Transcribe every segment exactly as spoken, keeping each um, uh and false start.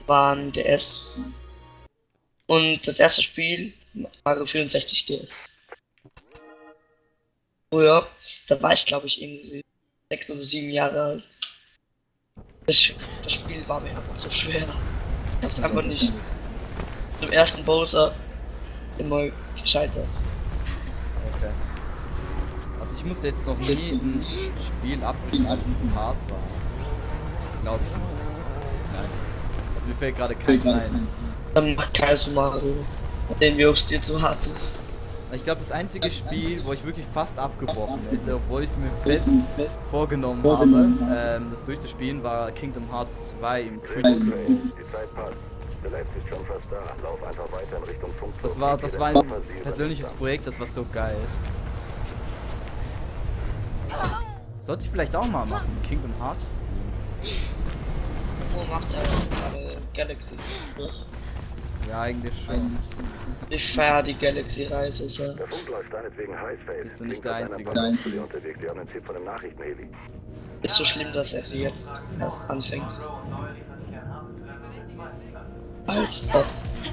war ein D S. Und das erste Spiel, Mario vierundsechzig D S. Früher, da war ich glaube ich irgendwie sechs oder sieben Jahre alt. Das, das Spiel war mir einfach so schwer. Ich hab's einfach nicht zum ersten Bowser immer gescheitert. Okay. Also ich musste jetzt noch nie ein Spiel abbrechen, weil es zu hart war. Glaube ich nicht. Nein. Also mir fällt gerade keins ein. Dann macht Kaiser Mario, den wir ob's dir zu hart ist. Ich glaube, das einzige Spiel, wo ich wirklich fast abgebrochen hätte, obwohl ich es mir fest vorgenommen habe, ähm, das durchzuspielen, war Kingdom Hearts zwei im Critical Mode. Das war, das war ein persönliches Projekt, das war so geil. Sollte ich vielleicht auch mal machen, Kingdom Hearts Stream. Wo macht er das gerade? Galaxy? Ja, eigentlich schon. Ich feier die Galaxy-Reise, ja. Bist du nicht der Einzige? Ist so schlimm, dass er sie jetzt erst anfängt. Als ob.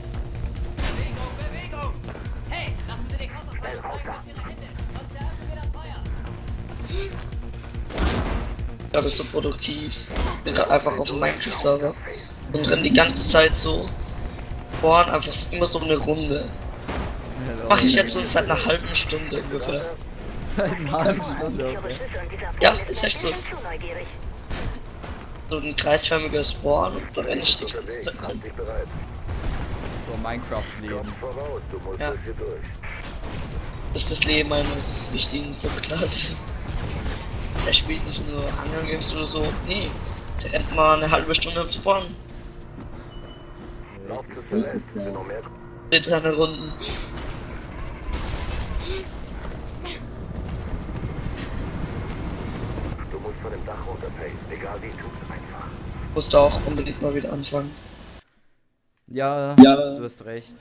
Ich glaube, ist so produktiv. Ich bin gerade einfach auf dem Minecraft-Server und renn die ganze Zeit so vorn, einfach immer so eine Runde. Mache ich jetzt so seit einer halben Stunde ungefähr. Seit einer halben Stunde, okay. Ja, ist echt so. So ein kreisförmiger Spawn und da renne ich die ganze Zeit ran. So Minecraft-Leben. Ja. Das ist das Leben eines wichtigen Subklasse. Der spielt nicht nur Hunger Games oder so, nee. Der rennt mal eine halbe Stunde am Spawn. Mit seine Runden. Du musst von dem Dach runterfallen, egal wie, tu es einfach. Musst du auch unbedingt mal wieder anfangen. Ja, Ja. du hast recht.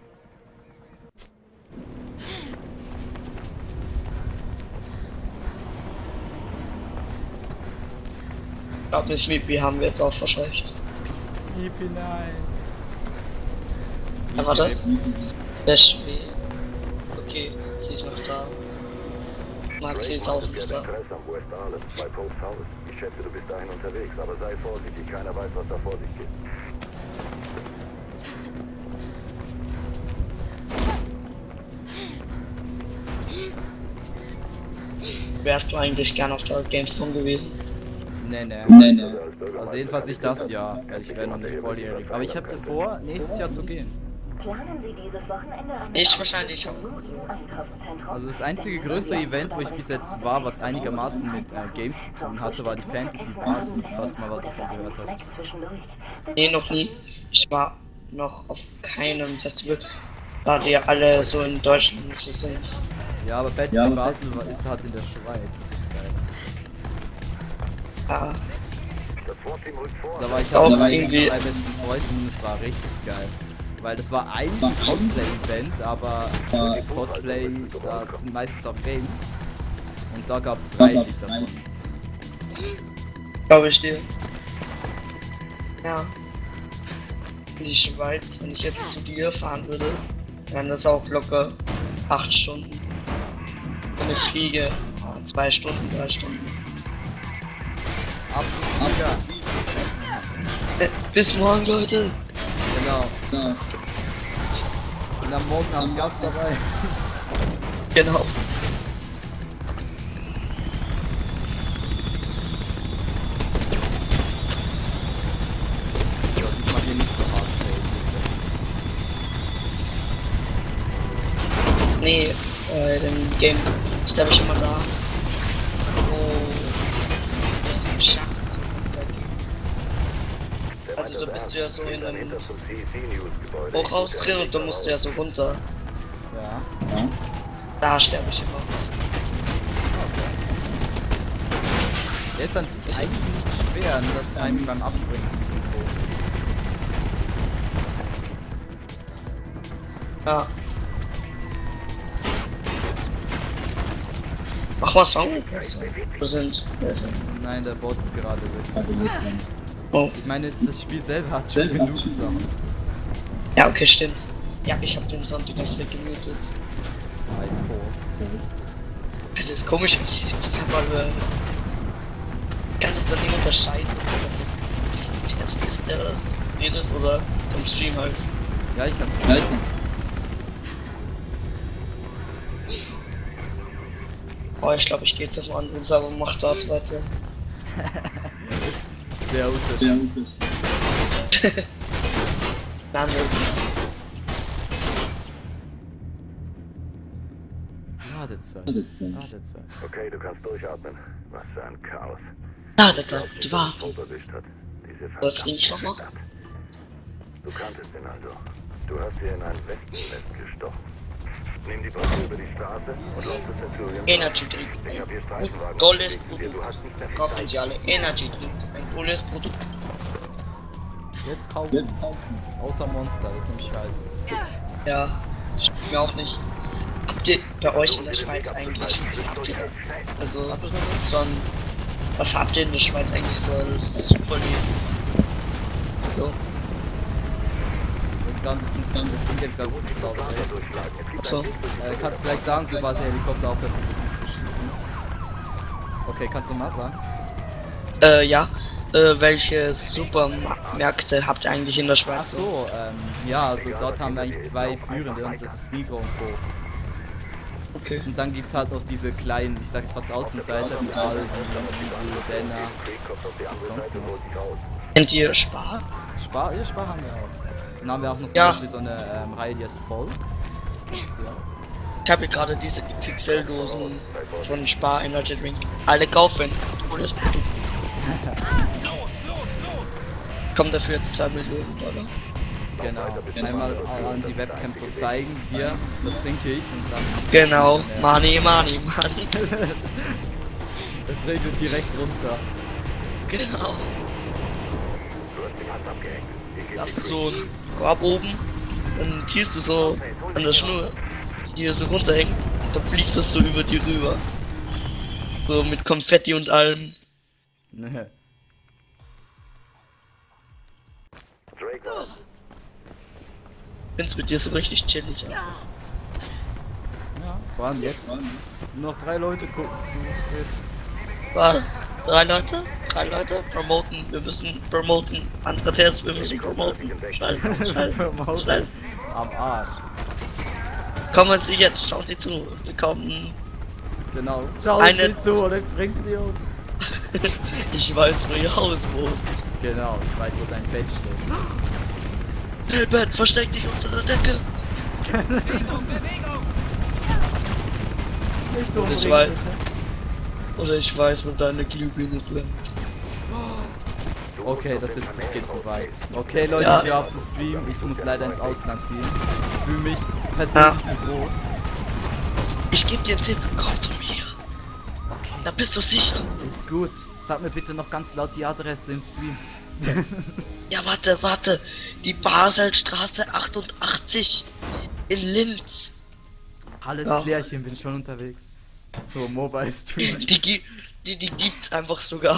Ich glaube nicht, Mipi haben wir jetzt auch verscheucht. Mipi, nein. Ja, warte. Der Schwede. Okay, sie ist noch da. Maxi ist auch nicht da. Ich schätze, du bist dahin unterwegs, aber sei vorsichtig, keiner weiß, was da vor sich geht. Wärst du eigentlich gern auf der Gamescom gewesen? Nee, nee. Nee, nee. Also jedenfalls nicht das Jahr, weil ich wäre noch nicht volljährig. Aber ich hatte vor, nächstes Jahr zu gehen. Ich wahrscheinlich auch. Also das einzige größere Event, wo ich bis jetzt war, was einigermaßen mit äh, Games zu tun hatte, war die Fantasy Basel, falls du mal was davon gehört hast. Nee, noch nie. Ich war noch auf keinem Festival, da die alle so in Deutschland so sind. Ja, aber Fantasy ja, Basel ist halt in der Schweiz, das ist geil. Ah. Da war ich auch halt mit irgendwie zwei besten Freunden und es war richtig geil. Weil das war eigentlich ein Cosplay-Event, aber für Cosplay, da sind meistens auch Games. Und da gab es reichlich davon. Glaube ich dir. Ja. In die Schweiz, wenn ich jetzt zu dir fahren würde, wären das auch locker acht Stunden. Wenn ich fliege, zwei Stunden, drei Stunden. Absolut, ja. Äh, bis morgen, Leute. Genau. Ja. Und am Morgen als Gast dabei. Genau. Ja, diesmal hier nicht so hart. Nee, bei dem Game sterbe ich immer da. Oh. Du bist im Schacht so runtergehen. Also da bist du ja so in einem Hochhaus drin und da musst du ja so runter. Ja. Da sterbe ich immer. Der ist an sich eigentlich nicht schwer, nur das Timing beim Abspringen ist ein bisschen doof. Ja. Mach mal Song. Wir sind. Nein, der Boot ist gerade weg. Oh. Ich meine, das Spiel selber hat schon genug Sound. Ja, okay, stimmt. Ja, ich habe den Sound die ganze Zeit gemutet. Nice cool. Es ist komisch, wenn ich jetzt einmal höre. Kann es dann nicht unterscheiden, ob das jetzt der ist, der das redet oder im Stream halt. Ja, ich kann es halten. Oh, ich glaube, ich gehe jetzt auf einen anderen Server und mach dort weiter. Der Unterschied. Nein, wirklich. Ladezeit. Ladezeit. Okay, du kannst durchatmen. Was für ein Chaos. Ah, das sagt, die war. Foto erwischt hat. Diese Was ich noch mal? Stadt. Du kanntest ihn also. Du hast hier in ein Wespennest gestochen. Nimm die Brücke über die Straße und lauf zu Centurion. Energy Drink. Ich hab hier Ein Streifenwagen tolles unterwegs. Hier, Produkt. Du hast nicht mehr viel Kaufen Zeit. Sie alle. Energy Drink. Ein tolles Produkt. Jetzt kaufen. Jetzt kaufen. Außer Monster, das ist nämlich scheiße. Ja, das stimmt mir auch nicht. Habt ihr bei euch in der Schweiz eigentlich, was habt ihr, also, Was ist das? so ein, was habt ihr in der Schweiz eigentlich so als Superleben? So, Das ist gerade ein bisschen, das klingt jetzt gerade ein bisschen laut. ey. so. Äh, kannst du gleich sagen, sobald der Helikopter aufhört, mich zu schießen? Okay, kannst du mal sagen? Äh, ja. Äh, welche Supermärkte habt ihr eigentlich in der Ach Schweiz? so, ähm, ja, also dort haben wir eigentlich zwei führende und das ist Migros und Co. Okay. Und dann gibt's halt noch diese kleinen, ich sag's fast Außenseiter, wie Aldi, Lidl, Denner, was gibt's sonst noch? Kennt ihr Spar? Spar, ja, Spar haben wir auch. Dann haben wir auch noch zum Ja. Beispiel so eine ähm, Reihe, die heißt Voll. Ja. Ich habe hier gerade diese X X L-Dosen von Spar Energy Drink. Alle kaufen. Tolles Produkt. Kommt dafür jetzt zwei Millionen Dollar. Genau, einmal an die Webcam so zeigen, hier, das trinke ich und dann... Genau, Money, Money, Money. Es regnet direkt runter. Genau. Da hast du so einen Korb oben, dann ziehst du so an der Schnur, die hier so runterhängt, dann fliegt das so über die rüber. So mit Konfetti und allem. Ne. Find's mit dir so richtig chillig. Ja. Ja, vor allem jetzt. Nur noch drei Leute gucken zu. Was? Drei Leute? Drei Leute? Promoten. Wir müssen promoten. Andere Tests, wir müssen promoten. Schnell, schnell, schnell. Am Arsch. Kommen Sie jetzt, schauen Sie zu. Wir kommen. Genau. Schauen Eine- Sie zu oder bringt sie um. Ich weiß, wo Ihr Haus wohnt. Genau, ich weiß, wo dein Bett steht. Delbert, versteck dich unter der Decke. Nicht Oder ich weiß. Oder ich weiß, wo deine Glühbirne bleibt. Okay, das, ist, das geht zu weit. Okay, Leute, Ja. ich höre auf zu streamen. Ich muss leider ins Ausland ziehen. Ich fühle mich persönlich bedroht. Ich geb dir einen Tipp, komm zu mir. Okay, Da bist du sicher. ist gut. Sag mir bitte noch ganz laut die Adresse im Stream. Ja, warte, warte. Die Baselstraße achtundachtzig in Linz. Alles Ja. Klärchen, bin schon unterwegs. So, Mobile Stream. Die, gi- die, die gibt's einfach sogar.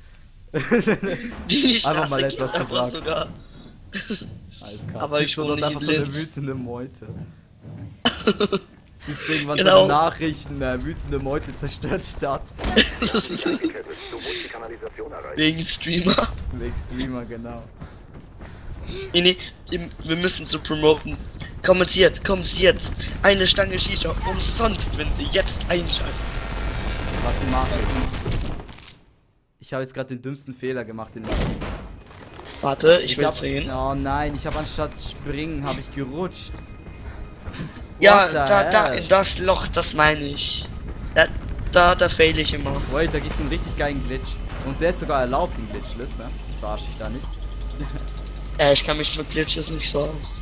Die Straße Einfach mal gibt's etwas einfach gesagt. sogar. Alles klar. Aber Siehst ich du wohne dort nicht einfach in so eine Linz. wütende Meute. Siehst du irgendwann Genau. so eine Nachrichten, äh, wütende Meute zerstört Stadt. Das ist Du musst die Kanalisation erreichen. wegen Streamer. Wegen Streamer, genau. Nee, nee, die- wir müssen so promoten. Kommen Sie jetzt, kommen Sie jetzt. Eine Stange Shisha umsonst, wenn Sie jetzt einschalten. Was sie machen. Ich habe jetzt gerade den dümmsten Fehler gemacht in der Warte, ich will hab, sehen. Oh nein, ich habe anstatt springen, habe ich gerutscht. Ja, What the da, da, hell? in das Loch, das meine ich. Da, da, da fail ich immer. Wait, da gibt's einen richtig geilen Glitch. Und der ist sogar erlaubt, den Glitchless, ne? Ich verarsche dich da nicht. Ja, ich kann mich für Glitches nicht so aus.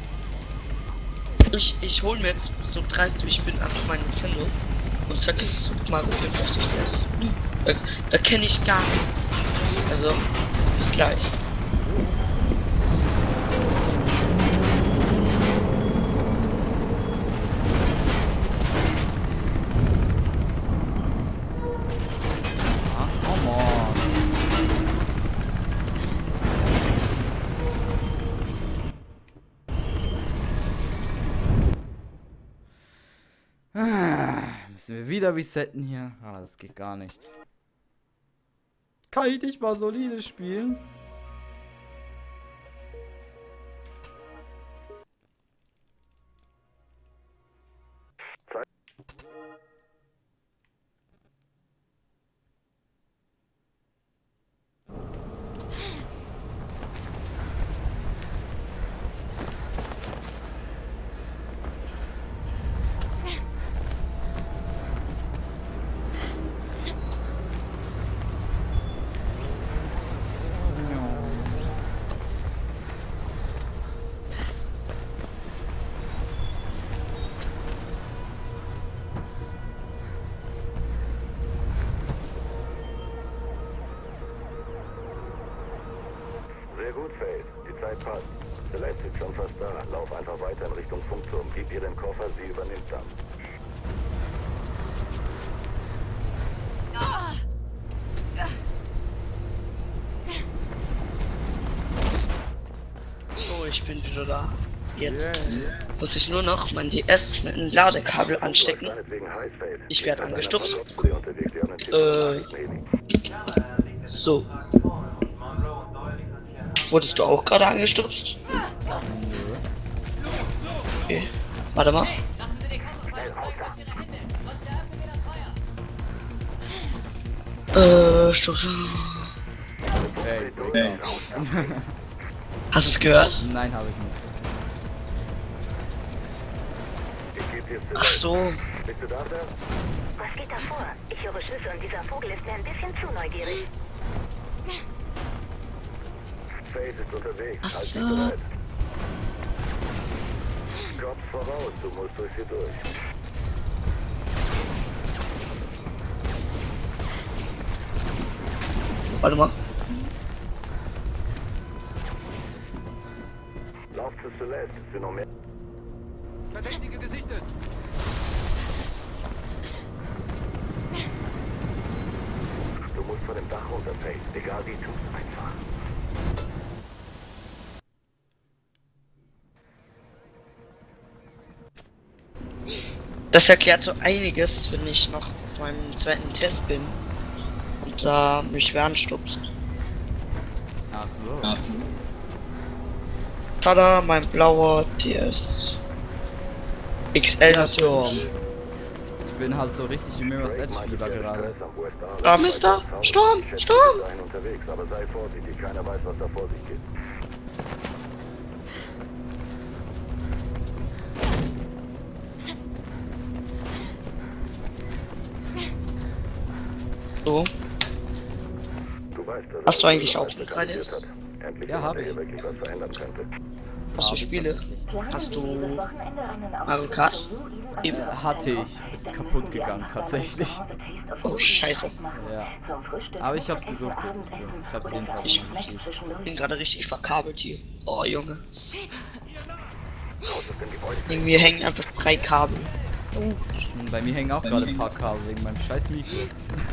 Ich, ich hol mir jetzt so dreist wie ich bin einfach mein Nintendo und sag es Mario vierundsechzig ist. Da, da kenne ich gar nichts. Also, bis gleich. Ah, come on. Müssen wir wieder resetten hier? Ah, das geht gar nicht. Kann ich nicht mal solide spielen? Sehr gut, Faith. Die Zeit passt. Celeste ist schon fast da. Lauf einfach weiter in Richtung Funkturm. Gib ihr den Koffer, sie übernimmt dann. Oh, ich bin wieder da. Jetzt Yeah. muss ich nur noch mein D S mit einem Ladekabel anstecken. Ich werde angestupst. Äh, so. Wurdest du auch gerade angestupst? Okay. Warte mal. Äh, Stupsen. Hey, wake up. Hast du es gehört? Nein, habe ich nicht. Ach so. Bist du da, Sir? Was geht da vor? Ich höre Schüsse und dieser Vogel ist mir ein bisschen zu neugierig. Faith ist unterwegs. Ach Halt so. dich bereit. Kopf voraus, du musst durch sie durch. Warte mal. Lauf zu Celeste. Sind noch mehr. Verdächtige gesichtet. Du musst von dem Dach runter, Faith. Egal wie, tu's einfach. Das erklärt so einiges, wenn ich noch beim zweiten Test bin und da mich wer anstupst. Ach so. Tada, mein blauer D S. X L natürlich. Ich bin halt so richtig wie Mirror's Edge Spieler gerade. Da, Mister! Sturm! Sturm! Unterwegs, aber sei vorsichtig. Keiner weiß, was da vor sich geht. So, Du weißt, dass Hast du er eigentlich auch alles eine drei D S? hat. Endlich Ja, jemand, hab der ich. hier wirklich was verändern könnte. was für Hab ich Spiele? tatsächlich. Hast du Mario Kart? Eben. Äh, hatte ich. Ist kaputt gegangen, tatsächlich. Oh, scheiße. Ja. Aber ich hab's gesucht jetzt. So. Ich hab's jedenfalls Ich noch gespielt. bin gerade richtig verkabelt hier. Oh, Junge. Raus aus dem Gebäude. Irgendwie hängen einfach drei Kabel. Und bei mir hängen auch gerade ein paar Kabel wegen meinem scheiß Mikro.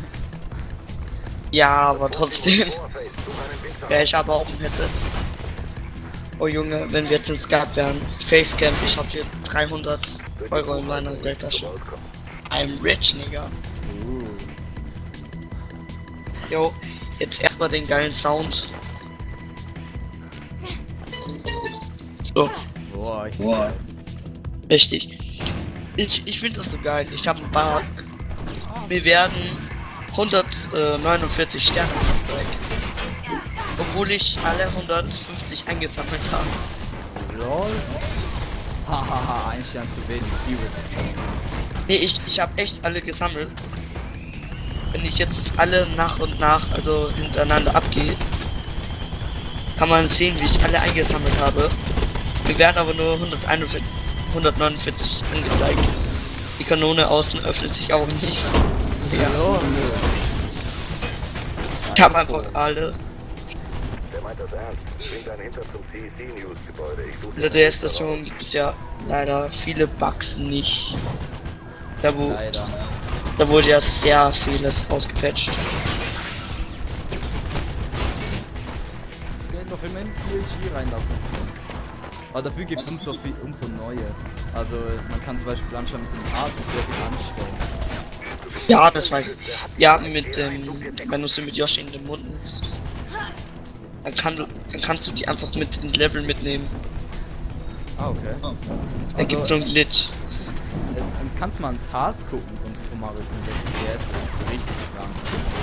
Ja, aber trotzdem. Vor, Faith. Such einen Weg Ja, ich habe auch ein Headset. Oh Junge, wenn wir jetzt in Skype wären. Facecam, ich habe hier dreihundert Euro in meiner Geldtasche. I'm rich, Nigga. Uh. Jo, jetzt erstmal den geilen Sound. So, Boah, ich Boah. richtig. Ich, ich finde das so geil. Ich habe einen Bug. Mir werden hundertneunundvierzig Sterne angezeigt. Obwohl ich alle hundertfünfzig eingesammelt habe. Lol. Hahaha, ein Stern zu wenig. Deal with it. Nee, ich, ich habe echt alle gesammelt. Wenn ich jetzt alle nach und nach, also hintereinander abgehe, kann man sehen, wie ich alle eingesammelt habe. Mir werden aber nur hunderteinundvierzig, hundertneunundvierzig angezeigt. Die Kanone außen öffnet sich auch nicht. Ja. Ich habe einfach alle. Der meint das ernst. Bring deinen Hinter zum C E C-News-Gebäude. Ich suche In der D S-Version gibt es ja leider viele Bugs nicht. Da, wo, Leider. da wurde ja sehr vieles ausgepatcht. Ich will noch immer in P L G reinlassen. Aber dafür gibt es umso, viel, umso neue. Also man kann zum Beispiel anscheinend mit dem Hasen sehr viel anstellen. Ja, das weiß ich. Ja, mit dem, wenn du sie mit Yoshi in den Mund nimmst, dann, kann du, dann kannst du die einfach mit in Level mitnehmen. Ah, okay. Da gibt so einen Glitch. Es, kannst du mal einen Task gucken von Super Mario sechsundsechzig? Das ist richtig krank.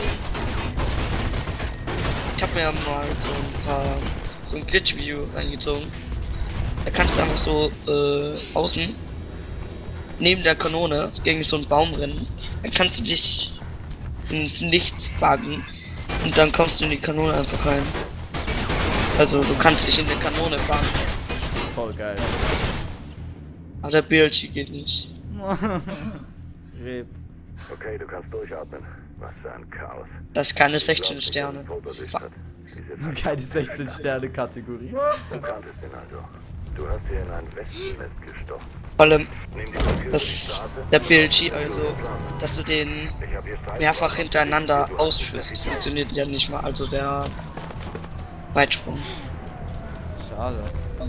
Ich habe mir ja mal so ein paar, so ein Glitch-Video reingezogen. Da kannst du einfach so äh, außen neben der Kanone gegen so einen Baum rennen. Dann kannst du dich ins Nichts buggen und dann kommst du in die Kanone einfach rein. Also du kannst dich in der Kanone buggen. Voll geil. Aber der B L G geht nicht. Reb. Okay, du kannst durchatmen. Was für ein Chaos. Das ist keine sechzehn Sterne. Fuck. Keine sechzehn Sterne Kategorie. Du kanntest ihn also. Du hast hier in ein Wespennest gestochen. Vor allem Nimm die Papiere über die das Straße. der B L G, also dass du den Ich hab hier Zeit. mehrfach hintereinander ausführst, funktioniert ja nicht mal. Also der Weitsprung. Schade.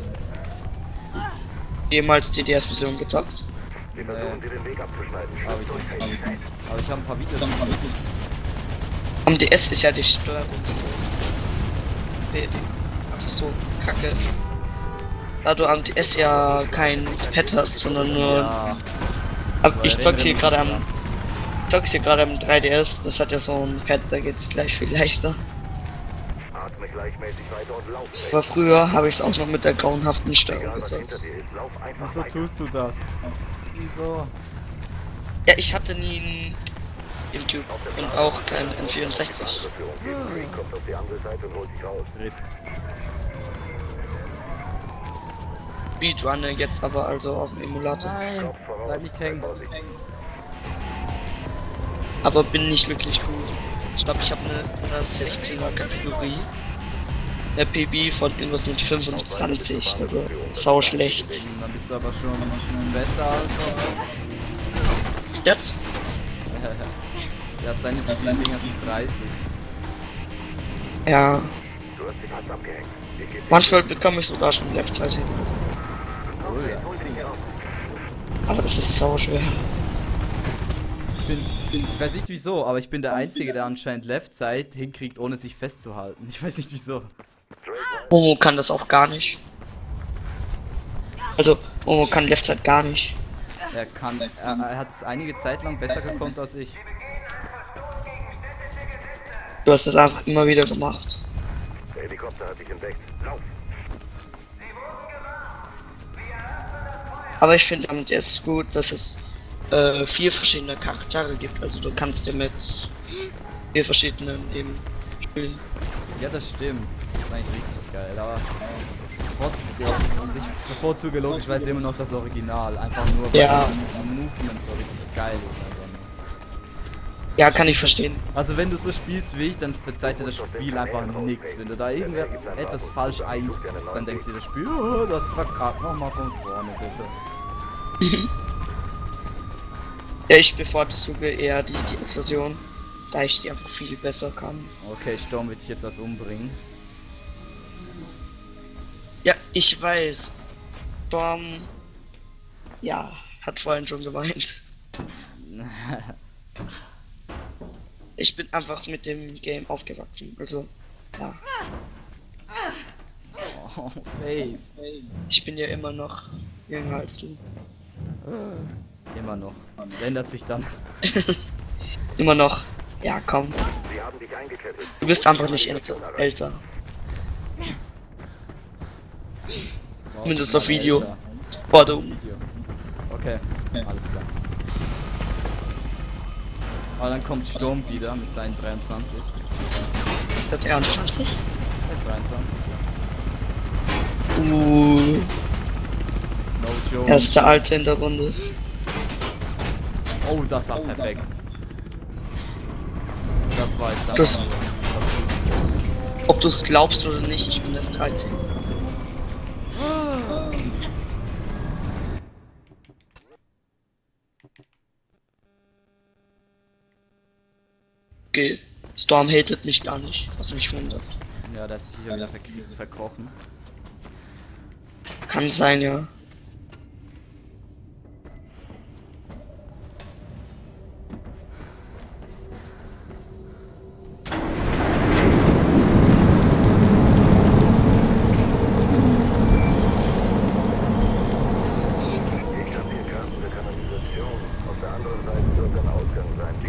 Jemals die D S-Version gezockt. Wir versuchen dir den Weg abzuschneiden. Aber ich, Schluss durch. aber ich habe ein paar Videos. Am D S ist ja die Steuerung so. Nee, einfach so kacke. Da du am D S ja kein Pad hast, sondern nur. Ja. Aber ich zock's hier gerade am. Ich zock's hier gerade am drei D S, das hat ja so ein Pad, da geht's gleich viel leichter. Atme gleichmäßig weiter und lauf. Aber früher habe ich es auch noch mit der grauenhaften Steuerung Egal was gezockt. hinter dir ist, lauf einfach Wieso weiter. tust du das? Wieso? Ja, ich hatte nie ein GameCube und auch kein N vierundsechzig. Führung gegen Green kommt auf die andere Seite und holt dich raus. Reb. Speedrunner jetzt aber also auf dem Emulator. Nein, Kopf voraus, bleib nicht hängen. Vorsicht. Aber bin nicht wirklich gut. Ich glaube, ich habe eine, eine sechzehner Kategorie. Der P B von irgendwas mit fünfundzwanzig, also sau schlecht. Dann bist du aber schon besser als Das? ja, seine Lieblingshänger sind dreißig. Ja, Du hast dich hart abgehängt. Ich geb dir manchmal bekomme ich sogar schon Left-Side hin. Oh ja. hol dich raus. Aber das ist sau schwer. Ich bin, bin, ich weiß nicht wieso, aber ich bin der Einzige, der anscheinend Left Side hinkriegt, ohne sich festzuhalten. Ich weiß nicht wieso. Momo kann das auch gar nicht. Also, Momo kann Left-Side gar nicht. Er kann, er, er hat es einige Zeit lang besser gekonnt als ich. Du hast es einfach immer wieder gemacht. Der Helikopter hat dich entdeckt. Lauf. Aber ich finde damit jetzt gut, dass es äh, vier verschiedene Charaktere gibt. Also du kannst dir mit vier verschiedenen eben spielen. Ja, das stimmt. Das ist eigentlich richtig geil, aber trotzdem, also ich bevorzuge logischerweise immer noch das Original. Einfach nur, weil Ja. das Movement so richtig geil ist. Einfach nur. Ja, kann ich verstehen. Also wenn du so spielst wie ich, dann verzeiht dir das Spiel einfach nix. Wenn du da irgendwer etwas falsch eingibst, dann denkst du das Spiel, oh, das verkackt, mach mal von vorne bitte. Ja, ich bevorzuge eher die D S-Version, da ich die einfach viel besser kann. Okay, Sturm wird dich jetzt das umbringen. Ja, ich weiß. Storm, ja, hat vorhin schon geweint. Ich bin einfach mit dem Game aufgewachsen, also, ja. Oh, Faith. Ich bin ja immer noch jünger als du. Immer noch. Das ändert sich dann. Immer noch. Ja, komm. Sie haben dich eingekettet. Du bist einfach nicht älter. älter. Zumindest auf Video. Älter. Boah, du. Video. Okay, alles klar. Aber dann kommt Sturm wieder mit seinen dreiundzwanzig. Der dreiundzwanzig? Er ist dreiundzwanzig, ja. Uh, No joke. er ist der Alte in der Runde. Oh, das war perfekt. Das war jetzt Das- einfach- Ob du es glaubst oder nicht, ich bin erst dreizehn. Okay, Storm hatet mich gar nicht, was mich wundert. Ja, der hat sich hier wieder verk verkrochen. Kann sein, ja.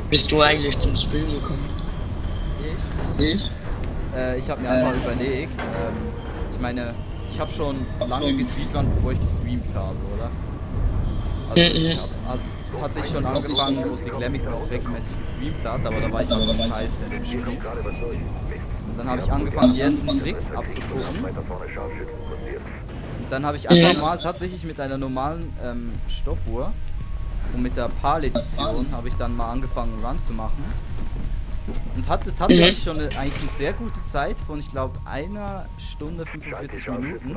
Bist du eigentlich zum Stream gekommen? Ich? Ich? Äh, ich habe mir einfach überlegt, ähm, ich meine, ich habe schon lange gespeedrun, bevor ich gestreamt habe, oder? Also ich habe hab tatsächlich schon angefangen, wo Cyclamic noch regelmäßig gestreamt hat, aber da war ich noch scheiße in dem Spiel. Und dann habe ich angefangen, die ersten Tricks abzugucken. Und dann habe ich einfach mal tatsächlich mit einer normalen ähm, Stoppuhr und mit der PAL-Edition habe ich dann mal angefangen, Run zu machen. Und hatte tatsächlich schon eine, eigentlich eine sehr gute Zeit von, ich glaube, einer Stunde fünfundvierzig Minuten.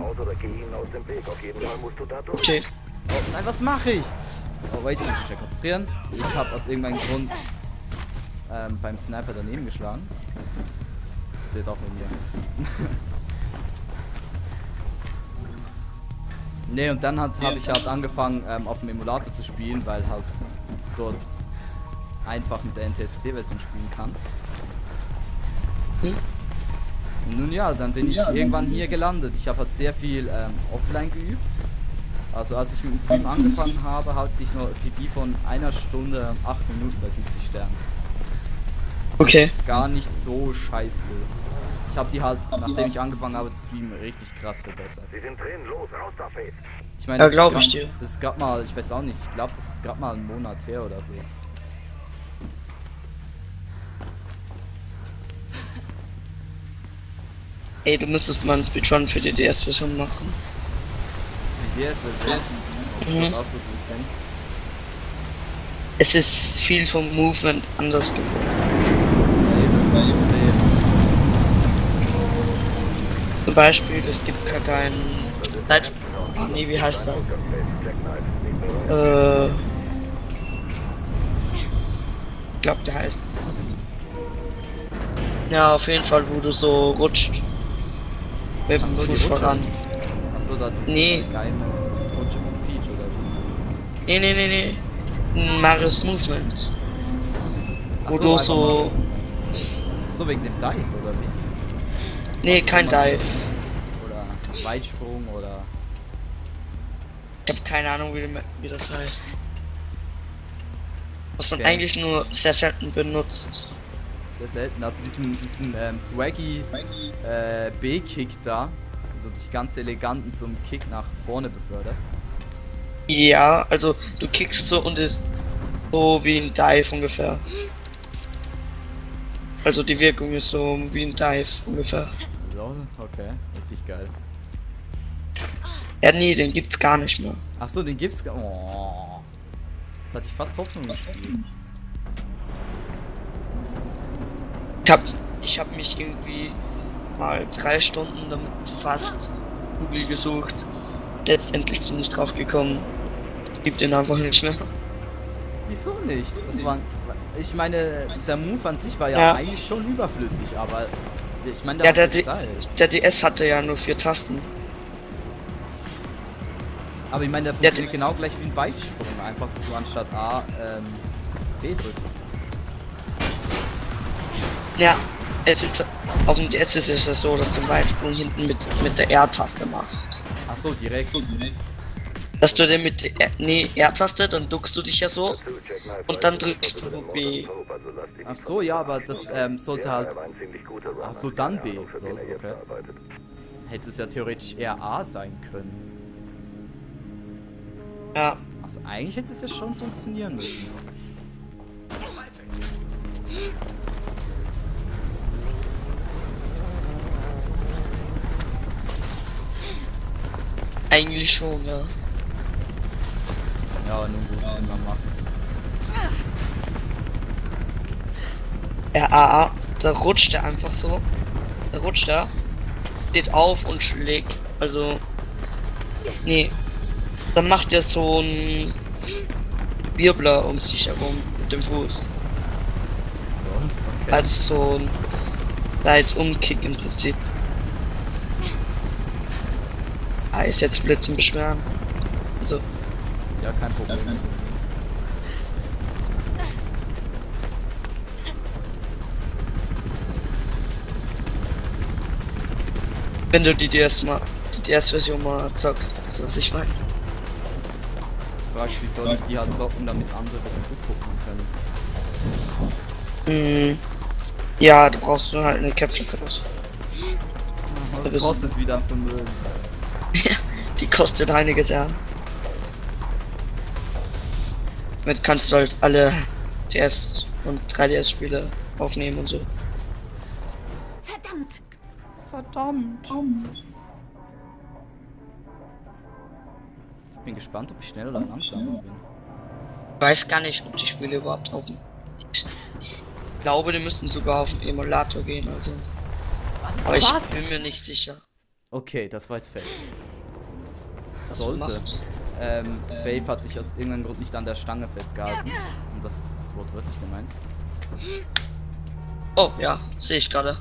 Okay. Oh nein, was mache ich? Oh wait, ich muss mich ja konzentrieren. Ich habe aus irgendeinem Grund ähm, beim Sniper daneben geschlagen. Das seht auch mit mir. Ne, und dann habe ich halt angefangen ähm, auf dem Emulator zu spielen, weil halt dort einfach mit der N T S C-Version spielen kann. Hm? Und nun ja, dann bin ich ja, irgendwann hier gelandet. Ich habe halt sehr viel ähm, offline geübt. Also als ich mit dem Stream angefangen habe, hatte ich noch P P von einer Stunde acht Minuten bei siebzig Sternen. Was okay. Gar nicht so scheiße ist. Ich habe die halt, nachdem ich angefangen habe zu streamen, richtig krass verbessert. Ich meine, ja, das, glaub ist ich dir. das ist gerade mal, ich weiß auch nicht, ich glaube, das ist gerade mal einen Monat her oder so. Ey, du müsstest mal einen Speedrun für die D S-Version machen. Die D S-Version? Mhm. Auch so gut, denn? Es ist viel vom Movement anders geworden. Ey, das ist ein Problem. Zum Beispiel, es gibt gar keinen... Zeit... Oh, nee, wie heißt der? Äh... Ich glaube, der heißt... Ja, auf jeden Fall, wo du so rutscht. Mit dem Ach so, die Fuß Rutsche. voran. Achso, da ist Nee. die geile Rutsche von Peach oder wie? Nee, nee, nee, nee. Marius Movement. Wo Ach du einfach so... mal- Achso, wegen dem Dive oder wie? Nee, kein Dive. Oder Weitsprung oder... Ich habe keine Ahnung, wie, wie das heißt. Was man Okay. eigentlich nur sehr selten benutzt. Sehr selten. Also diesen, diesen ähm, swaggy äh, B-Kick da, wo du dich ganz elegant mit so einem Kick nach vorne beförderst. Ja, also du kickst so und ist so wie ein Dive ungefähr. Also die Wirkung ist so wie ein Dive ungefähr. Lol, okay, richtig geil. Ja, nee, den gibt's gar nicht mehr. Achso, den gibt's gar. Oh. Jetzt hatte ich fast Hoffnung im Spiel. Ich hab, ich hab mich irgendwie mal drei Stunden damit fast Google gesucht. Letztendlich bin ich drauf gekommen. Gibt den einfach nicht mehr. Wieso nicht? Das war. Ich meine, der Move an sich war ja, Ja. eigentlich schon überflüssig, aber ich meine, der Ja, hat der, den D Style. der D S hatte ja nur vier Tasten. Aber ich meine, der Der funktioniert genau gleich wie ein Weitsprung, einfach, dass du anstatt A ähm, B drückst. Ja, es ist auf dem D S ist es ja so, dass du einen Weitsprung hinten mit, mit der R-Taste machst. Achso, direkt. Dass du den mit der R nee, R-Taste, dann duckst du dich ja so und dann drückst du B. Ach so, ja, aber das ähm, sollte halt. Ach so, dann B. Lol, okay. Hätte es ja theoretisch eher A sein können. Ja, Also eigentlich hätte es ja schon funktionieren müssen. eigentlich schon, ja. Ja, nun gut, Sinn mal machen. R A A, da rutscht er einfach so. Da rutscht er, steht auf und schlägt. Also, nee. Dann macht er so ein Wirbler um sich herum mit dem Fuß. Okay. Als so ein Seit-Um-Kick im Prinzip. Ah, ist jetzt blöd zum Beschweren. Also, Ja, kein Problem. wenn du die D S mal, die D S-Version mal zockst, weißt du, was ich meine? Fragst, wie soll ich die halt zocken, damit andere das zugucken können? Hm. Ja, du brauchst nur halt eine Capture Card. Das kostet wieder ein Vermögen. Die kostet einiges, ja. Damit kannst du halt alle D S und drei D S Spiele aufnehmen und so. Verdammt! Verdammt! Ich bin gespannt, ob ich schneller oder langsamer bin. Ich weiß gar nicht, ob die Spiele überhaupt auf dem... Ich glaube, die müssten sogar auf den Emulator gehen, also. Aber ich Was? bin mir nicht sicher. Okay, das war jetzt Faith. Was Sollte. macht. Ähm, Faith hat sich aus irgendeinem Grund nicht an der Stange festgehalten. Und das ist wortwörtlich gemeint. Oh, ja, sehe ich gerade.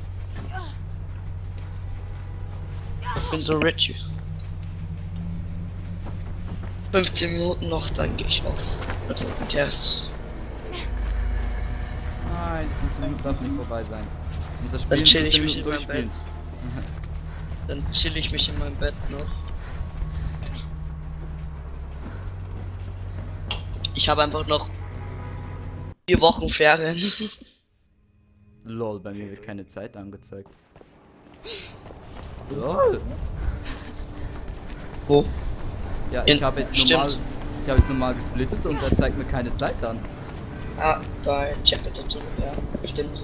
Ich bin so rich. fünfzehn Minuten noch, dann gehe ich auf. Also, yes. Nein, die fünfzehn Minuten darf nicht vorbei sein. Ich muss das Spiel Dann in chill ich fünfzehn mich in Minuten meinem Bett. Dann chill ich mich in meinem Bett noch. Ich habe einfach noch vier Wochen Ferien. Lol, bei mir wird keine Zeit angezeigt. Lol. Wo? Ja, ich In- habe jetzt stimmt. normal, ich habe jetzt normal gesplittet und er zeigt mir keine Zeit an. Ah, bei Jacket dazu. Ja, bestimmt.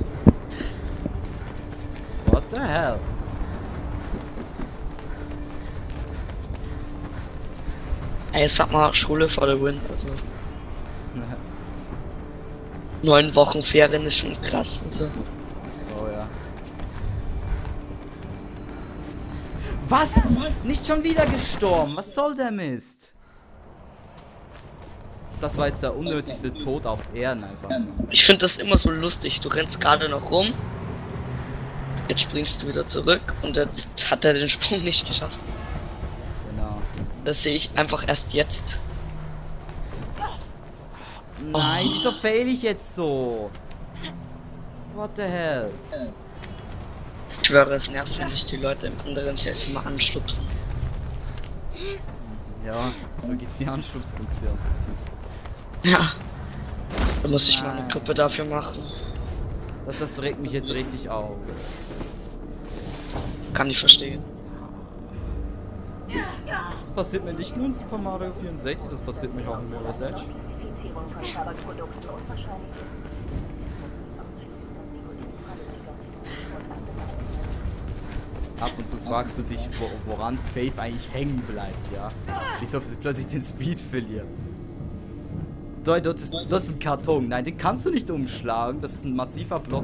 What the hell? Ey, sag mal, Schule for the win. Also neun Wochen Ferien ist schon krass. Also. Oh ja. Was? Nicht schon wieder gestorben? Was soll der Mist? Das war jetzt der unnötigste Tod auf Erden einfach. Ich finde das immer so lustig. Du rennst gerade noch rum. Jetzt springst du wieder zurück und jetzt hat er den Sprung nicht geschafft. Genau. Das sehe ich einfach erst jetzt. Nein, wieso fail ich jetzt so? What the hell? Ich schwöre, es nervt, wenn ich die Leute im anderen C S mal anstupsen. Ja, vergiss die Anschubsfunktion. Ja. Da muss ich mal eine Gruppe dafür machen. Das, das regt mich jetzt richtig auf. Kann ich verstehen. Das passiert mir nicht nur in Super Mario vierundsechzig, das passiert mir auch in Mirror's Edge. Ab und zu fragst du dich, wo, woran Faith eigentlich hängen bleibt, ja? Wieso sie plötzlich den Speed verliert. Das ist, das ist ein Karton. Nein, den kannst du nicht umschlagen. Das ist ein massiver Block.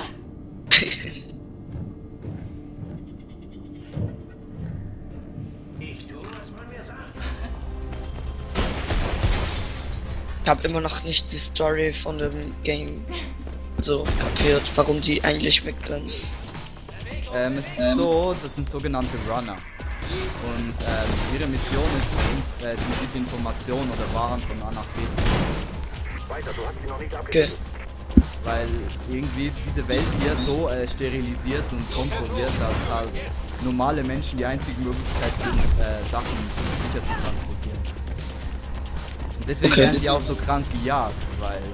Ich habe immer noch nicht die Story von dem Game so kapiert, warum die eigentlich wegrennen. Ähm, es ist so, das sind sogenannte Runner. Und ähm, ihre Mission ist, äh, sie mit Informationen oder Waren von A nach B zu bringen. Weiter, du hast sie noch nicht Okay. abgeschlossen. Weil irgendwie ist diese Welt hier so äh, sterilisiert und kontrolliert, dass halt normale Menschen die einzige Möglichkeit sind, äh, Sachen sicher zu transportieren. Und deswegen Okay. werden die auch so krank gejagt, weil...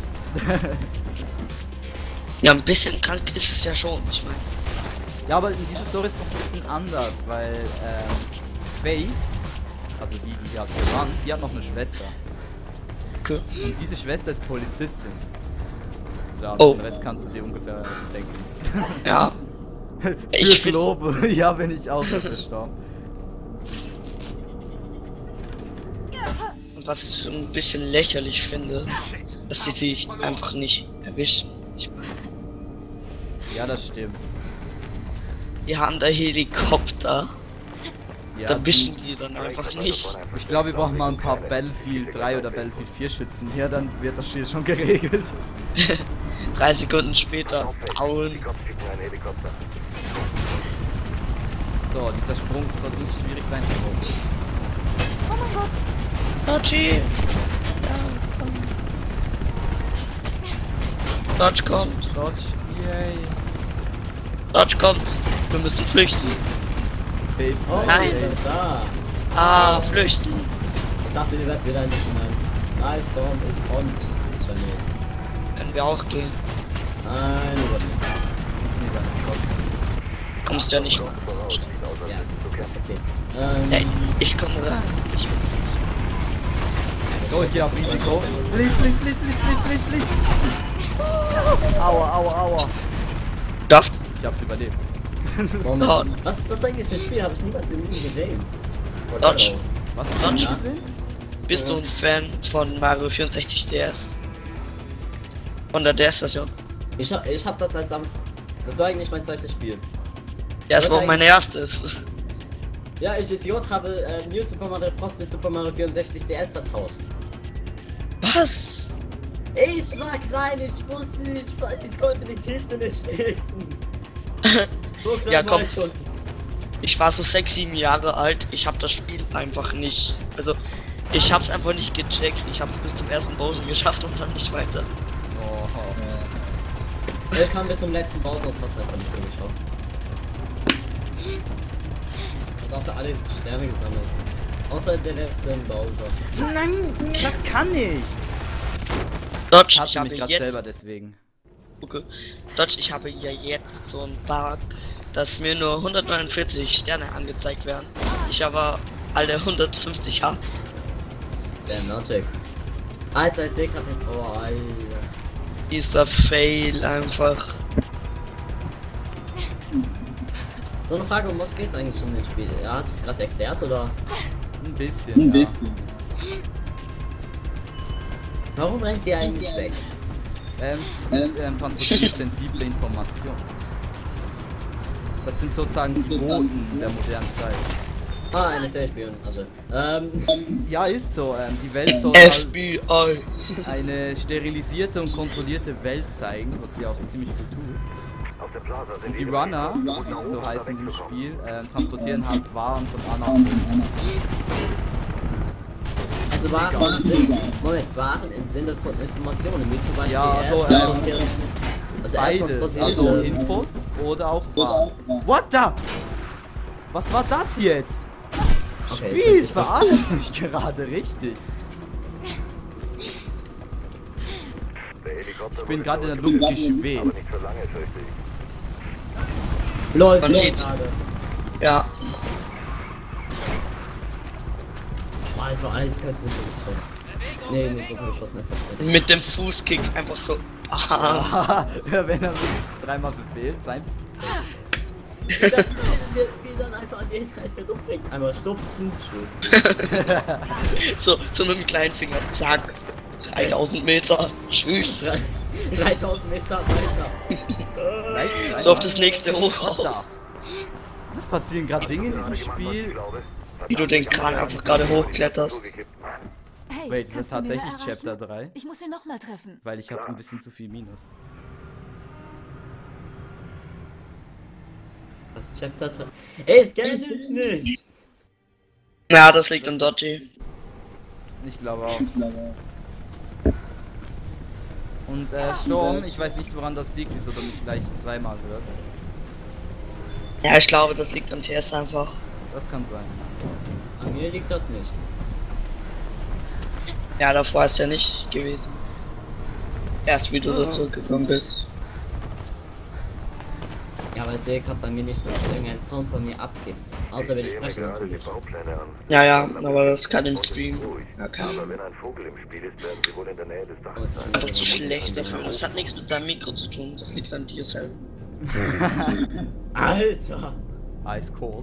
Ja, ein bisschen krank ist es ja schon, ich meine. Ja, aber diese Story ist noch ein bisschen anders, weil ähm, Faith, also die, die hat gerannt, die hat noch eine Schwester. Okay. Und diese Schwester ist Polizistin. Ja, Oh. den Rest kannst du dir ungefähr denken. Ja. Ich Fürs find's- Lob, ja, bin ich auch noch gestorben. Und was ich so ein bisschen lächerlich finde, dass sie sich einfach nicht erwischen. Ich meine, Ja, das stimmt. die haben da Helikopter, Ja, da wischen die- die dann einfach nicht. Ich glaube, wir brauchen mal ein paar Battlefield drei oder Battlefield vier Schützen hier, dann wird das hier schon geregelt. Drei Sekunden später, down. Die Cops schicken einen Helikopter. So, dieser Sprung sollte nicht schwierig sein. Dodgy! Ja, komm. Dodge kommt, Dodge, yay. Dodge kommt. Wir müssen flüchten. Faith, Oh, Nein. ihr seid da. Ah, flüchten. Ich dachte, ihr seid wieder ein bisschen lang. Nice, Storm ist on. Janine. wir auch gehen. Nein, oder nicht. Nee, dann nicht. Kommst ja nicht hoch. Ja, okay. Ähm, Ey, ich komme rein. Ich Go, ich geh auf Risiko. Please, please, please, please, please, please, please. Aua, aua, aua. darf. Ich hab's überlebt. Moment. Oh. Was ist das eigentlich für ein Spiel? Habe ich niemals im Leben gesehen. Dodge. Was hast du nicht Ja. gesehen? Bist du ein Fan von Mario vierundsechzig D S? Von der D S-Version? Ich hab, ich hab das als am. Das war eigentlich mein zweites Spiel. Ja, es war auch mein erstes. Ja, ich Idiot habe äh, New Super Mario Bros. Mit Super Mario vierundsechzig D S vertauscht. Was? Ich war klein, ich wusste nicht, ich konnte die Titel nicht lesen. So klein Ja, war komm. ich schon. Ich war so sechs, sieben Jahre alt. Ich habe das Spiel einfach nicht. Also, ich hab's einfach nicht gecheckt. Ich habe bis zum ersten Bowser geschafft und dann nicht weiter. Oh, Ich kam bis zum letzten Bowser und hab's einfach nicht mehr geschafft. Und dafür alle Sterne gesammelt. Außer der letzten Bowser. nein, das kann nicht. Dodge, Ich ich hasse habe mich gerade jetzt. selber deswegen. Okay. Dodge, ich habe ja jetzt so einen Bug, dass mir nur hundertneunundvierzig Sterne angezeigt werden. Ich aber alle hundertfünfzig habe. Der Magic. Alter, ich seh grad den. Oh, Alter. Dieser Fail einfach. So eine Frage, um was geht's eigentlich um den Spiel? Ja, hast du es gerade erklärt oder? Ein bisschen, ja. Warum rennt ihr eigentlich weg? Ähm, s- ähm, transportiert sensible Informationen. Das sind sozusagen die Boten der modernen Zeit. Ah, eine Serienspion, also. Ähm, Ja, ist so. Ähm, die Welt soll F B I. halt eine sterilisierte und kontrollierte Welt zeigen, was sie auch ziemlich gut tut. Auf der Plaza sind Und die jede Runner, Menge wie sie so Guten heißen im wegzukommen. Spiel, ähm, transportieren halt Waren von A nach B. also Waren im Sinne, Moment, Waren im Sinne von Informationen, wie zum Beispiel Ja, also, er ähm, transportiert- also er Beides, transportiert, also äh, Infos oder auch Waren. What the? Was war das jetzt? okay, Spiel, ich- verarscht mich gerade richtig. Der Helikopter Ich bin wurde gerade in der zurückgeführt, Luft geschwebt. aber nicht für lange, fürchte ich. Läuft, Man läuft sieht's. gerade. Ja. Alter, eiskalt runtergeschossen. Nee, nicht runtergeschossen, einfach. Mit dem Fußkick einfach so. Ah. Ja, wenn er mich dreimal verfehlt, sein. Wie dann, wie, wie dann einfach an den eiskalt umbringt. Einmal stupsen, Schuss. So, so mit dem kleinen Finger. Zack. dreitausend Meter. Tschüss. Drei- dreitausend Meter weiter. Rechts, So auf das nächste hoch What the? aus. Was passieren gerade Dinge in diesem Spiel? Wie du den Kran einfach gerade hochkletterst. Hey, Wait, ist das kannst du Miller tatsächlich erreichen? Chapter drei? Ich muss ihn nochmal treffen. Weil ich habe ein bisschen zu viel Minus. Das Chapter drei. Ey, scan ist nichts. Ja, das liegt an Dodgy. Ich glaube auch. Und äh, Storm, ich weiß nicht, woran das liegt, wieso du mich gleich zweimal hörst. Ja, ich glaube, das liegt an T S einfach. Das kann sein. An mir liegt das nicht. Ja, davor ist ja nicht gewesen. Erst wie du da zurückgekommen bist. Ja, aber ich sehe gerade bei mir nicht, dass irgendein Sound bei mir abgibt. Außer wenn ich sehe mir spreche gerade die natürlich. Baupläne an. Ja, ja, aber das kann im Stream. Ruhig. Ja, kann. Aber wenn ein Vogel im Spiel ist, werden sie wohl in der Nähe des Daches sein. Einfach zu schlecht dafür. Das hat nichts mit deinem Mikro zu tun. Das liegt an dir selber. Alter! Ice Cold.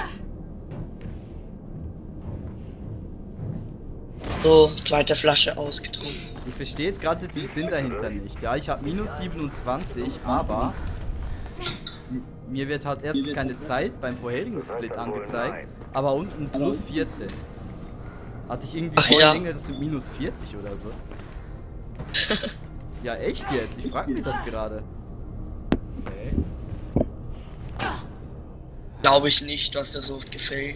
So, zweite Flasche ausgetrunken. Ich verstehe jetzt gerade den Sinn dahinter nicht. Ja, ich habe minus siebenundzwanzig, aber m- mir wird halt erstens keine Zeit beim vorherigen Split angezeigt, aber unten plus vierzehn. Hatte ich irgendwie Ach vorhin ja. irgendwas mit minus vierzig oder so? Ja, echt jetzt? Ich frage mich das gerade. Okay. Glaube ich nicht, was der Sucht gefällt.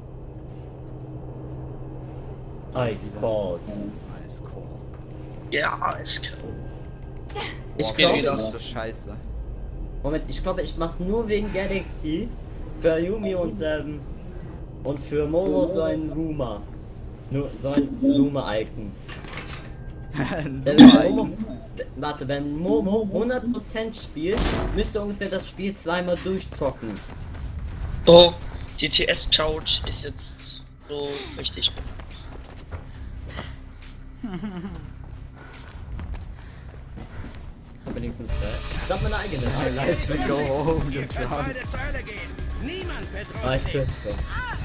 Ice Cold. Ice Cold. Ja, ist klar. Ich Boah, glaube, das ich, ist so scheiße. Moment, ich glaube, ich mache nur wegen Galaxy für Yumi und ähm, und für Momo so ein Luma. Nur so ein Luma-Icon. Der, wenn Momo, warte, wenn Momo hundert Prozent spielt, müsste ungefähr das Spiel zweimal durchzocken. Oh, die T S-Couch ist jetzt so richtig. Wenigstens, äh, ich hab meine eigene Highlights. We go home, you John. Ah, ich bin so.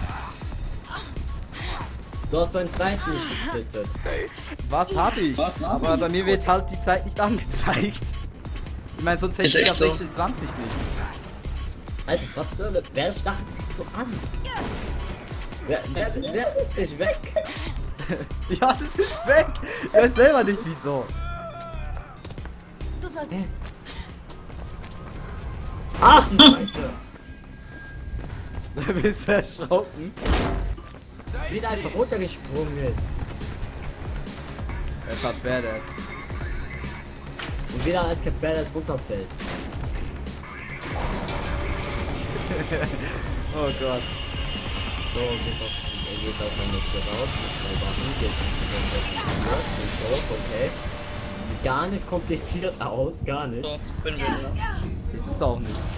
Du hast beim zweiten nicht gesplittet. Was hab ich? Aber bei mir wird halt die Zeit nicht angezeigt. Ich meine, sonst hätte Ist ich echt ja so? sechzehn zwanzig nicht. Alter, was zur Hölle? Wer startet dich so an? Wer, wer, wer ist dich weg? Ja, es ist jetzt weg. Ich weiß selber nicht wieso. Du sollst. Ach, die Scheiße! Du bist erschrocken. Wie der einfach runtergesprungen ist. Es hat Badass. Und wieder als Badass runterfällt. Oh Gott. So, geht auf, er geht auf meine Tür raus, mit zwei Waffen, geht auf die okay. Gar nicht kompliziert aus, gar nicht. So, bin wieder. Ist es auch nicht.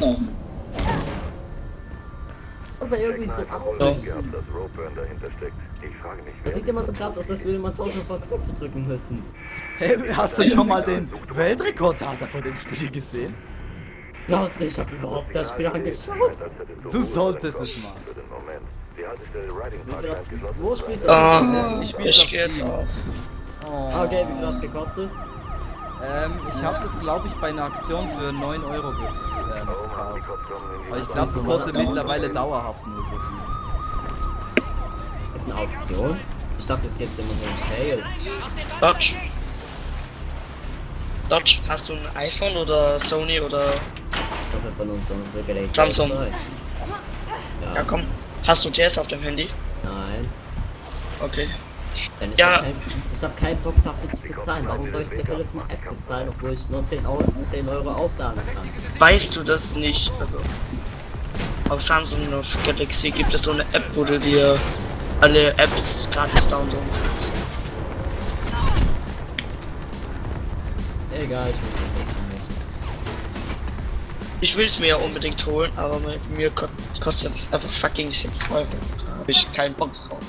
Aber irgendwie so ab. Gehabt, dass Roadburn dahinter steckt. Ich frage mich, Das wer sieht immer so krass aus, als würde man tausend von Knöpfe drücken müssen. Hey, hast du schon mal den Weltrekordhalter von dem Spiel gesehen? Glaubst du, ich hab überhaupt das Spiel angeschaut? Du solltest es mal. Für den Moment. Die Haltestelle Riding Park scheint geschlossen. Wo spielst du? Ah, Ich spiel's ich auf geh jetzt Steam. auch. Ah, okay, wie viel hat es gekostet? Ähm, ich habe das glaube ich bei einer Aktion für neun Euro ge ähm, Warum haben die gekauft. Cops kommen in die Aber ich glaube, das kostet mittlerweile dauerhaft nur so viel. Eine Auktion? Ich dachte, es gibt immer nur einen Fail. Dodge. Dodge, hast du ein iPhone oder Sony oder Ich hoffe von uns unsere Geräte. Samsung? Ja, Ja komm, hast du T S auf dem Handy? Nein. Okay. Denn ich Ja. hab kein, ich hab keinen Bock dafür zu bezahlen. Warum soll ich zur Hölle für eine App bezahlen, obwohl ich nur zehn Euro, zehn Euro aufladen kann? Weißt du das nicht? Also auf Samsung und auf Galaxy gibt es so eine App, wo du dir alle Apps gratis downloaden kannst. Egal, ich muss das nicht. Ich will es mir ja unbedingt holen, aber mir, mir ko- kostet das einfach fucking sechs Euro. Da hab ich keinen Bock drauf.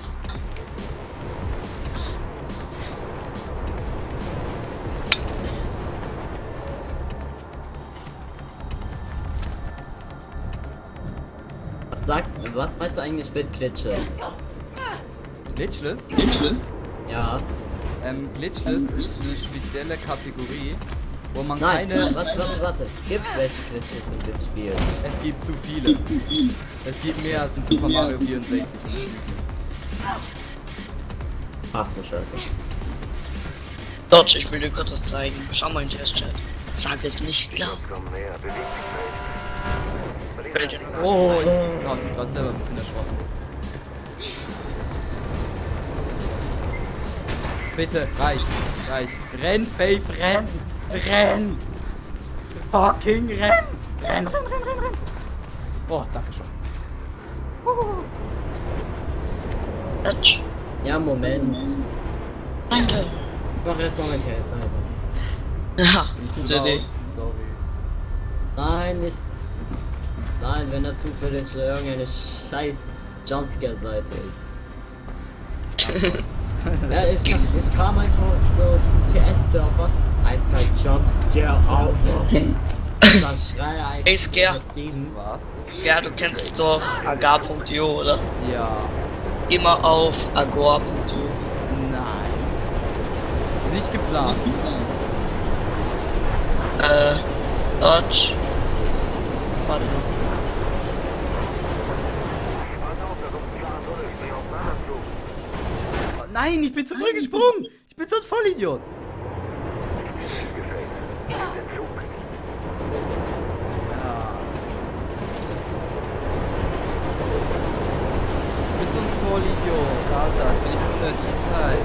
Was sagt, was meinst du eigentlich mit Glitches? Glitchless? Ja. Ähm, Glitchless ist eine spezielle Kategorie, wo man Nein, keine... warte, warte, warte. Gibt's welche Glitches in dem Spiel? Es gibt zu viele. Es gibt mehr als in Super Mario vierundsechzig. Ach du Scheiße. Dodge, ich will dir kurz was zeigen. Schau mal in den Chat. Sag es nicht laut. Komm näher, beweg dich Will nicht. dir nur was Oh, zeigen. jetzt bin ich gerade selber ein bisschen erschrocken. Bitte, reich, reich. Renn, Faith, renn! Renn! Fucking renn! Renn, renn, renn, renn, renn! Oh, danke schon. Dodge. Ja, Moment. Danke. Ich mach erstmal mein T S, also. Ja, Nicht zu gute laut. Idee. Sorry. Nein, nicht. Nein, wenn da zufällig irgendeine scheiß Jumpscare-Seite ist. Ja, ich, kam- ich kam einfach auf so T S-Server, eiskalt Jumpscare auf. Das Schrei eigentlich. Ey, Scare. übertrieben. Was? Ja, du kennst doch agar punkt io, oder? Ja. Immer auf agor punkt io. Nein. Nicht geplant. Äh, Dodge. Warte. Oh, nein, ich bin zu früh gesprungen! Ich bin so ein Vollidiot! Ja. Ich bin so ein Vollidiot, Alter, das bin ich unnötige Zeit.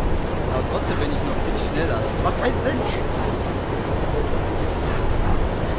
Aber trotzdem bin ich noch viel schneller, das macht keinen Sinn.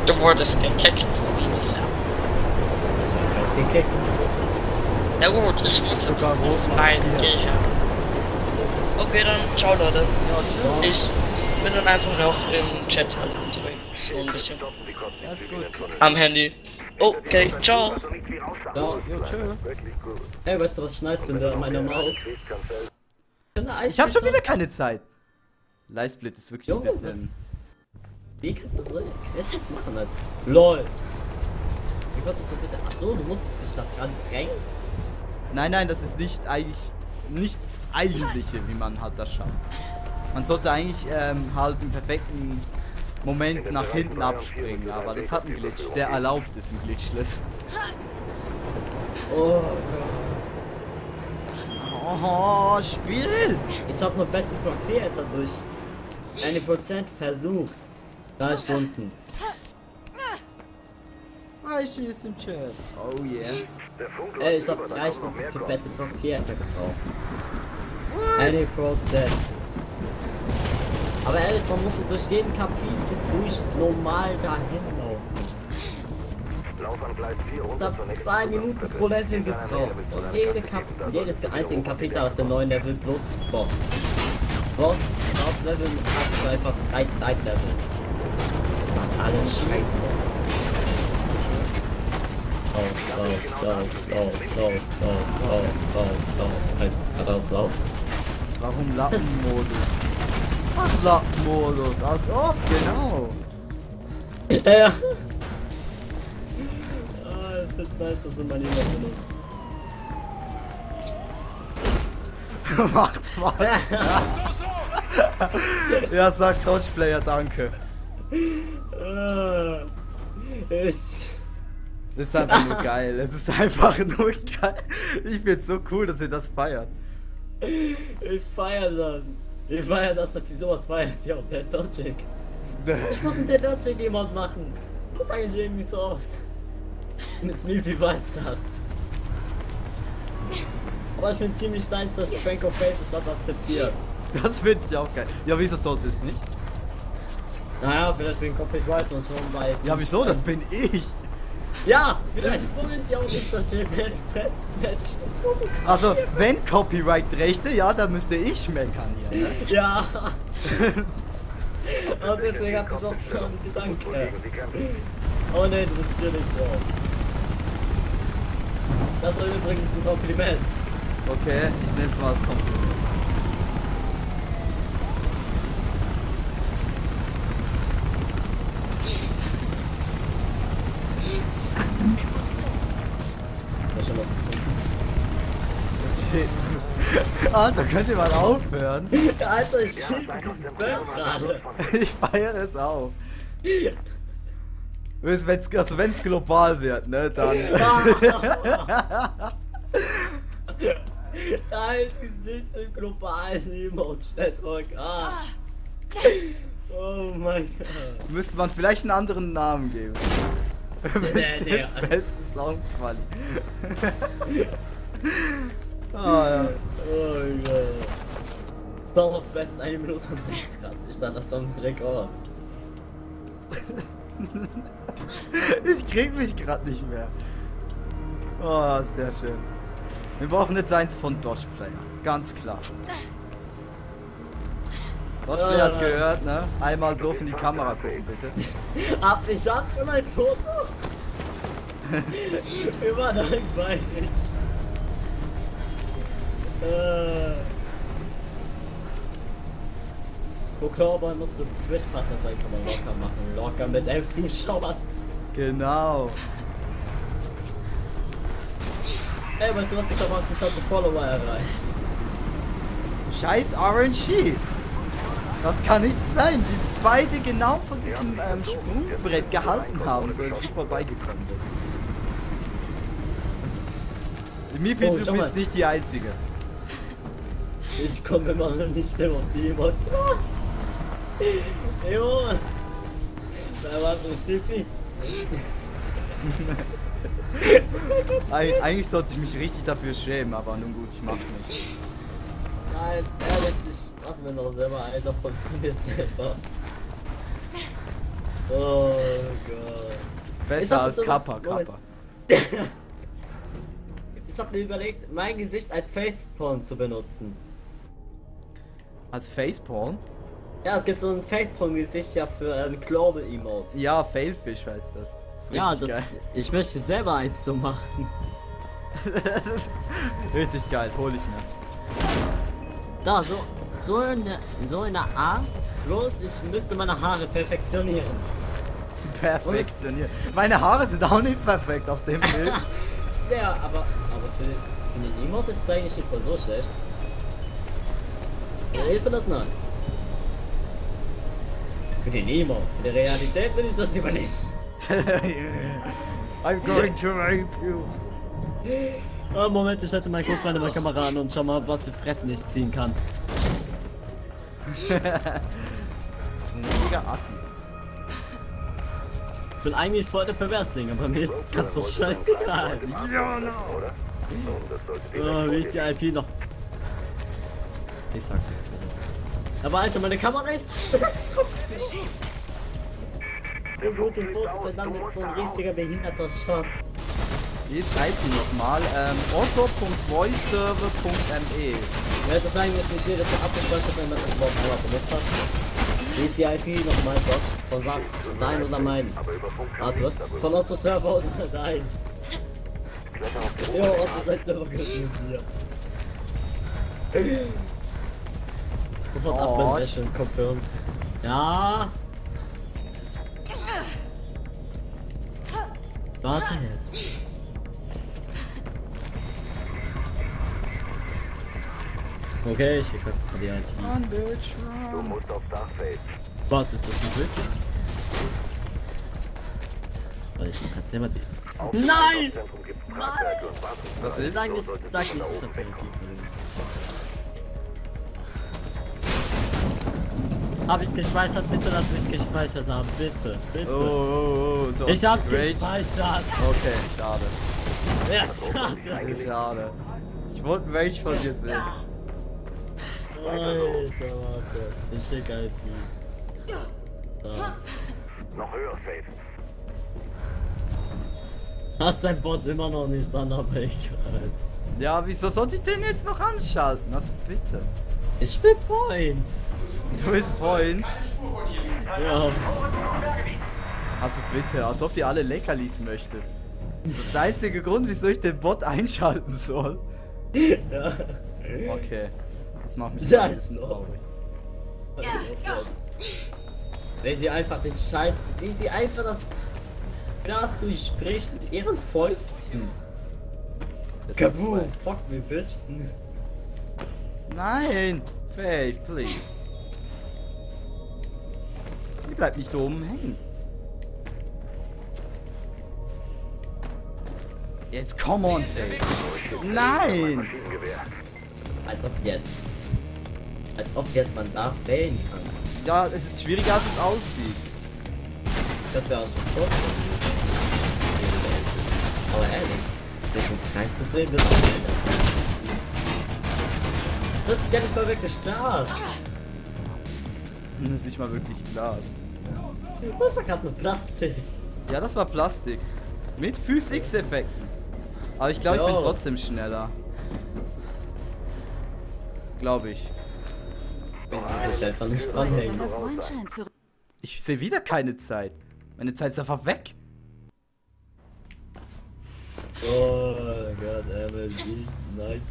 Du wurdest gekickt, wie das ja. Gekickt. Ja gut, ich muss jetzt Sogar rot offline markiert. gehen. Okay, dann ciao Leute. Ich bin dann einfach noch im Chat halt unterwegs. So ein bisschen. Ja, ist gut. Am Handy. Okay, ciao. Ja, Jo, tschö. ey, weißt du, was ich nice finde an meiner Maus? Ich hab schon wieder keine Zeit. Livesplit ist wirklich ein Jo, bisschen... Wie kannst du so Quetsches machen, halt? LOL! Wie kannst du so bitte. Achso, du musst dich da dran drängen? Nein, nein, das ist nicht eigentlich... nichts Eigentliche, wie man halt das schafft. Man sollte eigentlich ähm, halt im perfekten Moment nach hinten abspringen, aber das hat einen Glitch. Der erlaubt es, ein Glitchless. Oh Gott. Oh, Spiel! Ich hab nur Battlefield vier jetzt durch eine Prozent versucht. Drei Stunden. Reiche ist im Chat. Oh yeah. Ey, ich hab drei Stunden für Battlefield vier etwa gebraucht. Eine Prozent. Aber ehrlich, man musste durch jeden Kapitel durch normal dahin laufen. Ich hab zwei Minuten pro Level gebraucht. Und jede Kap jedes einzige Kapitel hatte neun Level plus Boss. Boss, Hauptlevel hat einfach drei Zeitlevel. Macht alles scheiße. Raus, raus, raus, raus, raus, raus, raus, raus, raus, rauslaufen. Warum Lappenmodus? Was Lappenmodus? Als ob, genau. Ja. Ah, es ist nice, dass du mal jemand benutzt. Macht mal. Ja, sagt Dodgeplayer, danke. Ah, ist. Das ist einfach nur geil. Es ist einfach nur geil. Ich find's so cool, dass ihr das feiert. Ich feier das. Ich feier das, dass sie sowas feiert. Ja, der Dodging. Ich muss einen Dead Dodging jemand machen. Das sage ich irgendwie so oft. Miss Milby weiß das. Aber ich finde ziemlich nice, dass Franco Faces das akzeptiert. Das finde ich auch geil. Ja, wieso sollte es nicht? Naja, vielleicht wegen Copyright und schon, weil... Ja, wieso? Das bin ich. Ja, vielleicht wollen sie auch nicht, dass wir Menschen... Also, wenn Copyright-Rechte, ja, dann müsste ich meckern hier. Ne? Ja. Und deswegen hat es auch so einen Gedanken. Oh ne, du bist chillig, Bro. Das war übrigens ein Kompliment. Okay, ich nehme es mal als Kompliment. Das ist schon was Shit. Alter, könnt ihr mal aufhören? Alter, ich liebe dieses Bird gerade. Ich feiere es auch. Wenn's, also wenn es global wird, ne, dann... Dein Gesicht im globalen Emote-Network. Ah. Oh mein Gott. Müsste man vielleicht einen anderen Namen geben. Bestimmt der. beste Soundquali. Ah ja. Oh mein Gott. Song auf besten eine Minute und sechs Grad. Ich stand das Song Rekord. Ich krieg mich gerade nicht mehr. Oh, sehr schön. Wir brauchen jetzt eins von Dodgeplayer. Ganz klar. Dodgeplayer hast gehört, ne? Einmal doof in die Kamera gucken, bitte. Ab, ich hab schon ein Foto. Immer noch weiß ich. Äh. Oktober musst du Twitch-Partner sein, kann man locker machen. Locker mit elf Zuschauern. Genau. Ey, weißt du was, ich hab achtundzwanzig Follower erreicht. Scheiß R N G. Das kann nicht sein, die beide genau von diesem ähm, Sprungbrett gehalten haben, so dass ich vorbeigekommen bin. Mipi, Oh, du schau bist mal. nicht die Einzige. Ich komme immer noch nicht mehr auf die Emote. Jo! Da war so Sippy. Eig eigentlich sollte ich mich richtig dafür schämen, aber nun gut, ich mach's nicht. Nein, ehrlich, ich mach mir noch selber einen davon von mir selber. Oh Gott. Ich Besser hab als das Kappa, aber- Moment. Kappa. Ich hab mir überlegt, mein Gesicht als Facepalm zu benutzen. Als Facepalm? Ja, es gibt so ein Facepalm-Gesicht ja für ähm, Global Emotes. Ja, Failfish heißt das. Das ist Ja, richtig das, geil. ich möchte selber eins so machen. Richtig geil, hol ich mir. Da, so, so in der, so in der Art. Bloß, ich müsste meine Haare perfektionieren. Perfektioniert. Meine Haare sind auch nicht perfekt auf dem Bild. Ja, aber, aber für, für den Emote ist es eigentlich nicht mal so schlecht. Ja, ich finde das nice. Für den Emote, für die Realität bin ich das lieber nicht. I'm going to rape you. Oh, Moment, ich hätte meinen Kopf in der Kamera an und schau mal, was für Fressen ich ziehen kann. Du bist ein richtiger Assi. Ich bin eigentlich voll der Perversling, aber mir ist das so scheißegal. Ja, no. Oder? Nun, das sollte die Oh, wie ist die I P noch? Ich sag's nicht. Aber Alter, meine Kamera ist schlecht. Der rote Fuchs, der dann so ein richtiger behinderter Shot. Wie ist I P nochmal? Ähm, otto punkt voiceserver punkt me. Ja, das ist eigentlich nicht jedes Mal abgespeichert, wenn man das Wort einmal benutzt hat. Wie ist die I P nochmal, Gott? Von was? Dein oder mein? Aber über Funk kann Warte, nichts was? darüber. Von Otto Server oder dein? Kletter auf die Jo, Oberfläche. Otto seid selber gesehen hier. Sofort Oh. Admin-Session confirmed. Ja. Warte jetzt. Okay, ich verkaufe die I P. Run, bitch, Du run. musst aufs Dach, Faith. Warte, ist das ein Glück? Warte, ich kann selber die. Auf dem Nein! Einkaufszentrum gibt's Tragwerke und Waffen. Was ist? Sag So nicht, solltest sag du nicht, von da ich hab oben keine wegkommen. Tiefe. Hab ich gespeichert? Bitte lass mich gespeichert haben, bitte, bitte. Oh, oh, oh, Ich hab's Rage. gespeichert. Okay, schade. Ja, schade. Schade. Ich wollte einen Rage von dir sehen. Alter, warte. Ich schick I P. Da. Noch höher, Faith. Hast dein Bot immer noch nicht dran, aber egal. Ja, wieso sollte ich den jetzt noch anschalten? Also bitte. Ich will Points. Du bist Points. Ja. Also bitte, als ob ihr alle Leckerlis möchtet. Das ist der einzige Grund, wieso ich den Bot einschalten soll. Ja. Okay. Das macht mich Ja, ein bisschen so. traurig. Wenn sie einfach den Schein, wie sie einfach das Glas durchspricht mit ihren Fäusten. Das wird Kaboom, zwei. fuck me, bitch. Nein! Faith, please. Die bleibt nicht oben hängen. Jetzt come on, Faith. Nein! Maschinengewehr. Als ob jetzt. Als ob jetzt man da wählen kann. Ja, es ist schwieriger, als es aussieht. Das wäre auch schon tot. Aber ehrlich, das ist ein kleinstes Rebel. Das ist ja nicht mal wirklich klar. Das ist nicht mal wirklich klar. Was war gerade mit Plastik? Ja, das war Plastik. Mit Physix-Effekten. Aber ich glaube, ich bin Jo. trotzdem schneller. Glaube ich. Wenn sie sich einfach nicht dranhängen. Deiner Freund scheint zurück. Ich sehe wieder keine Zeit. Meine Zeit ist einfach weg. Oh Gott, M L G, nice.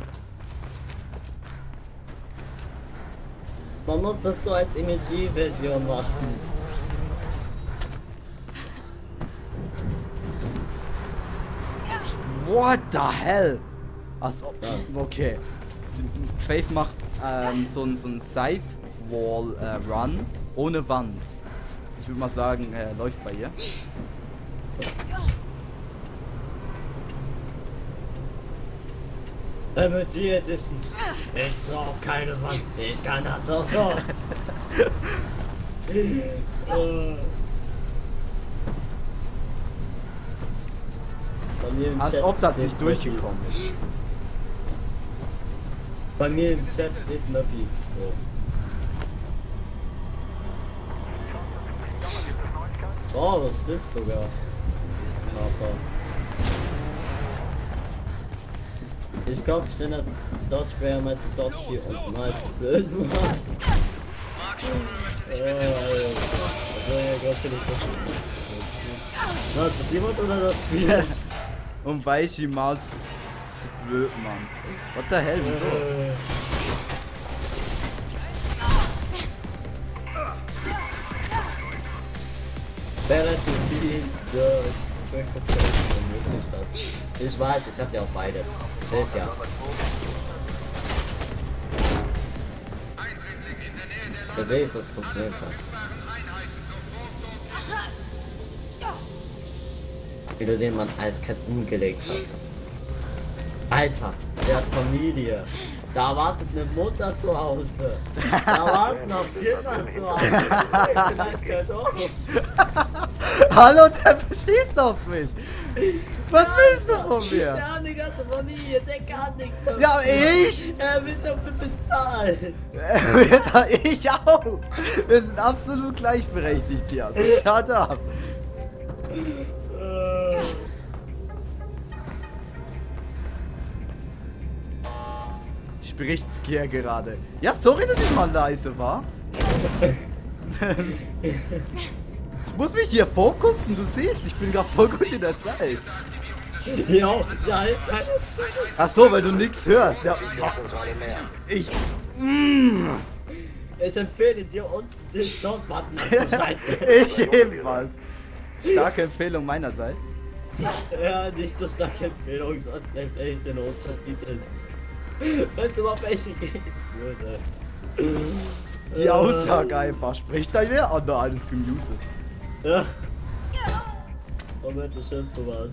Man muss das so als Emoji-Version machen. What the hell? Also, Ja. okay. Faith macht ähm, so ein so ein Sidewall-Run äh, ohne Wand. Ich würde mal sagen, äh, läuft bei ihr. Emoji Edition. Ich brauch keine Wand. Ich kann das auch so. Äh. Bei mir im Als Chat ob das steht nicht Möppi. durchgekommen ist. Bei mir im Chat steht Möppi. So. Oh, das stimmt sogar. Aber ich glaube, ich bin der Dodge Player mal zu dodgy und mal zu blöd war. Ja, ja, Gott, finde ich das gut. Was, ist jemand oder das Spiel? Und weil ich ihm mal zu, zu blöd, Mann. What the hell, wieso? Relativ viel, ja, ich weiß, ich hab ja auch beide. Seht ja. Du siehst, dass es funktionieren kann. Wie du den Mann als Cat umgelegt hast. Alter, der hat Familie. Da wartet eine Mutter zu Hause. Da warten noch Kinder zu Hause. Das gehört auch. Hallo, der beschießt auf mich. Was willst du von mir? Der hat eine ganze Familie, der kann nichts dafür. Ja, ich? Er wird dafür bezahlt. Ja, ich auch. Wir sind absolut gleichberechtigt hier. Also shut up. Spricht's hier gerade. Ja, sorry, dass ich mal leise war. Ich muss mich hier fokussen, du siehst, ich bin gerade voll gut in der Zeit. Ja, ja, ja. Ach so, weil du nichts hörst. Ja, ich. Mm. Ich empfehle dir unten den Soundbutton anzuschalten. Ich ebenfalls. Starke Empfehlung meinerseits. Ja, nicht so starke Empfehlung, sonst empfehle ich den Untertitel. Wenn es überhaupt welche geht. Die Aussage einfach. Spricht da wer? Oh, da alles gemutet. Ja. Moment, das ist bewahrt.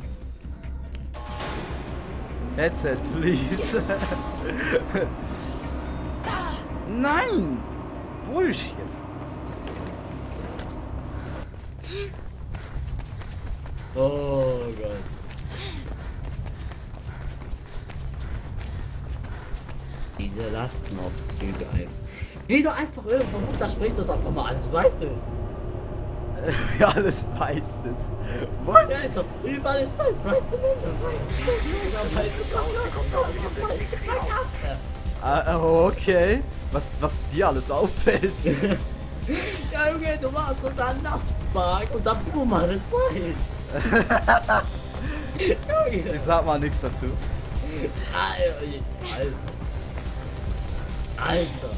Headset, please. Nein! Bullshit. Oh Gott. Diese Lastenaufzüge einfach. Wie du einfach irgendwo runter sprichst und einfach mal alles weißt du. Ja, alles weißt es. What? Ja, ist doch überall ist weiß, weißt du nicht? Ah, okay. Was, was dir alles auffällt. Ja, Junge, du warst unter einem Lastwagen und dann bumm, alles weiß. Ich sag mal nichts dazu. Alter. Alter.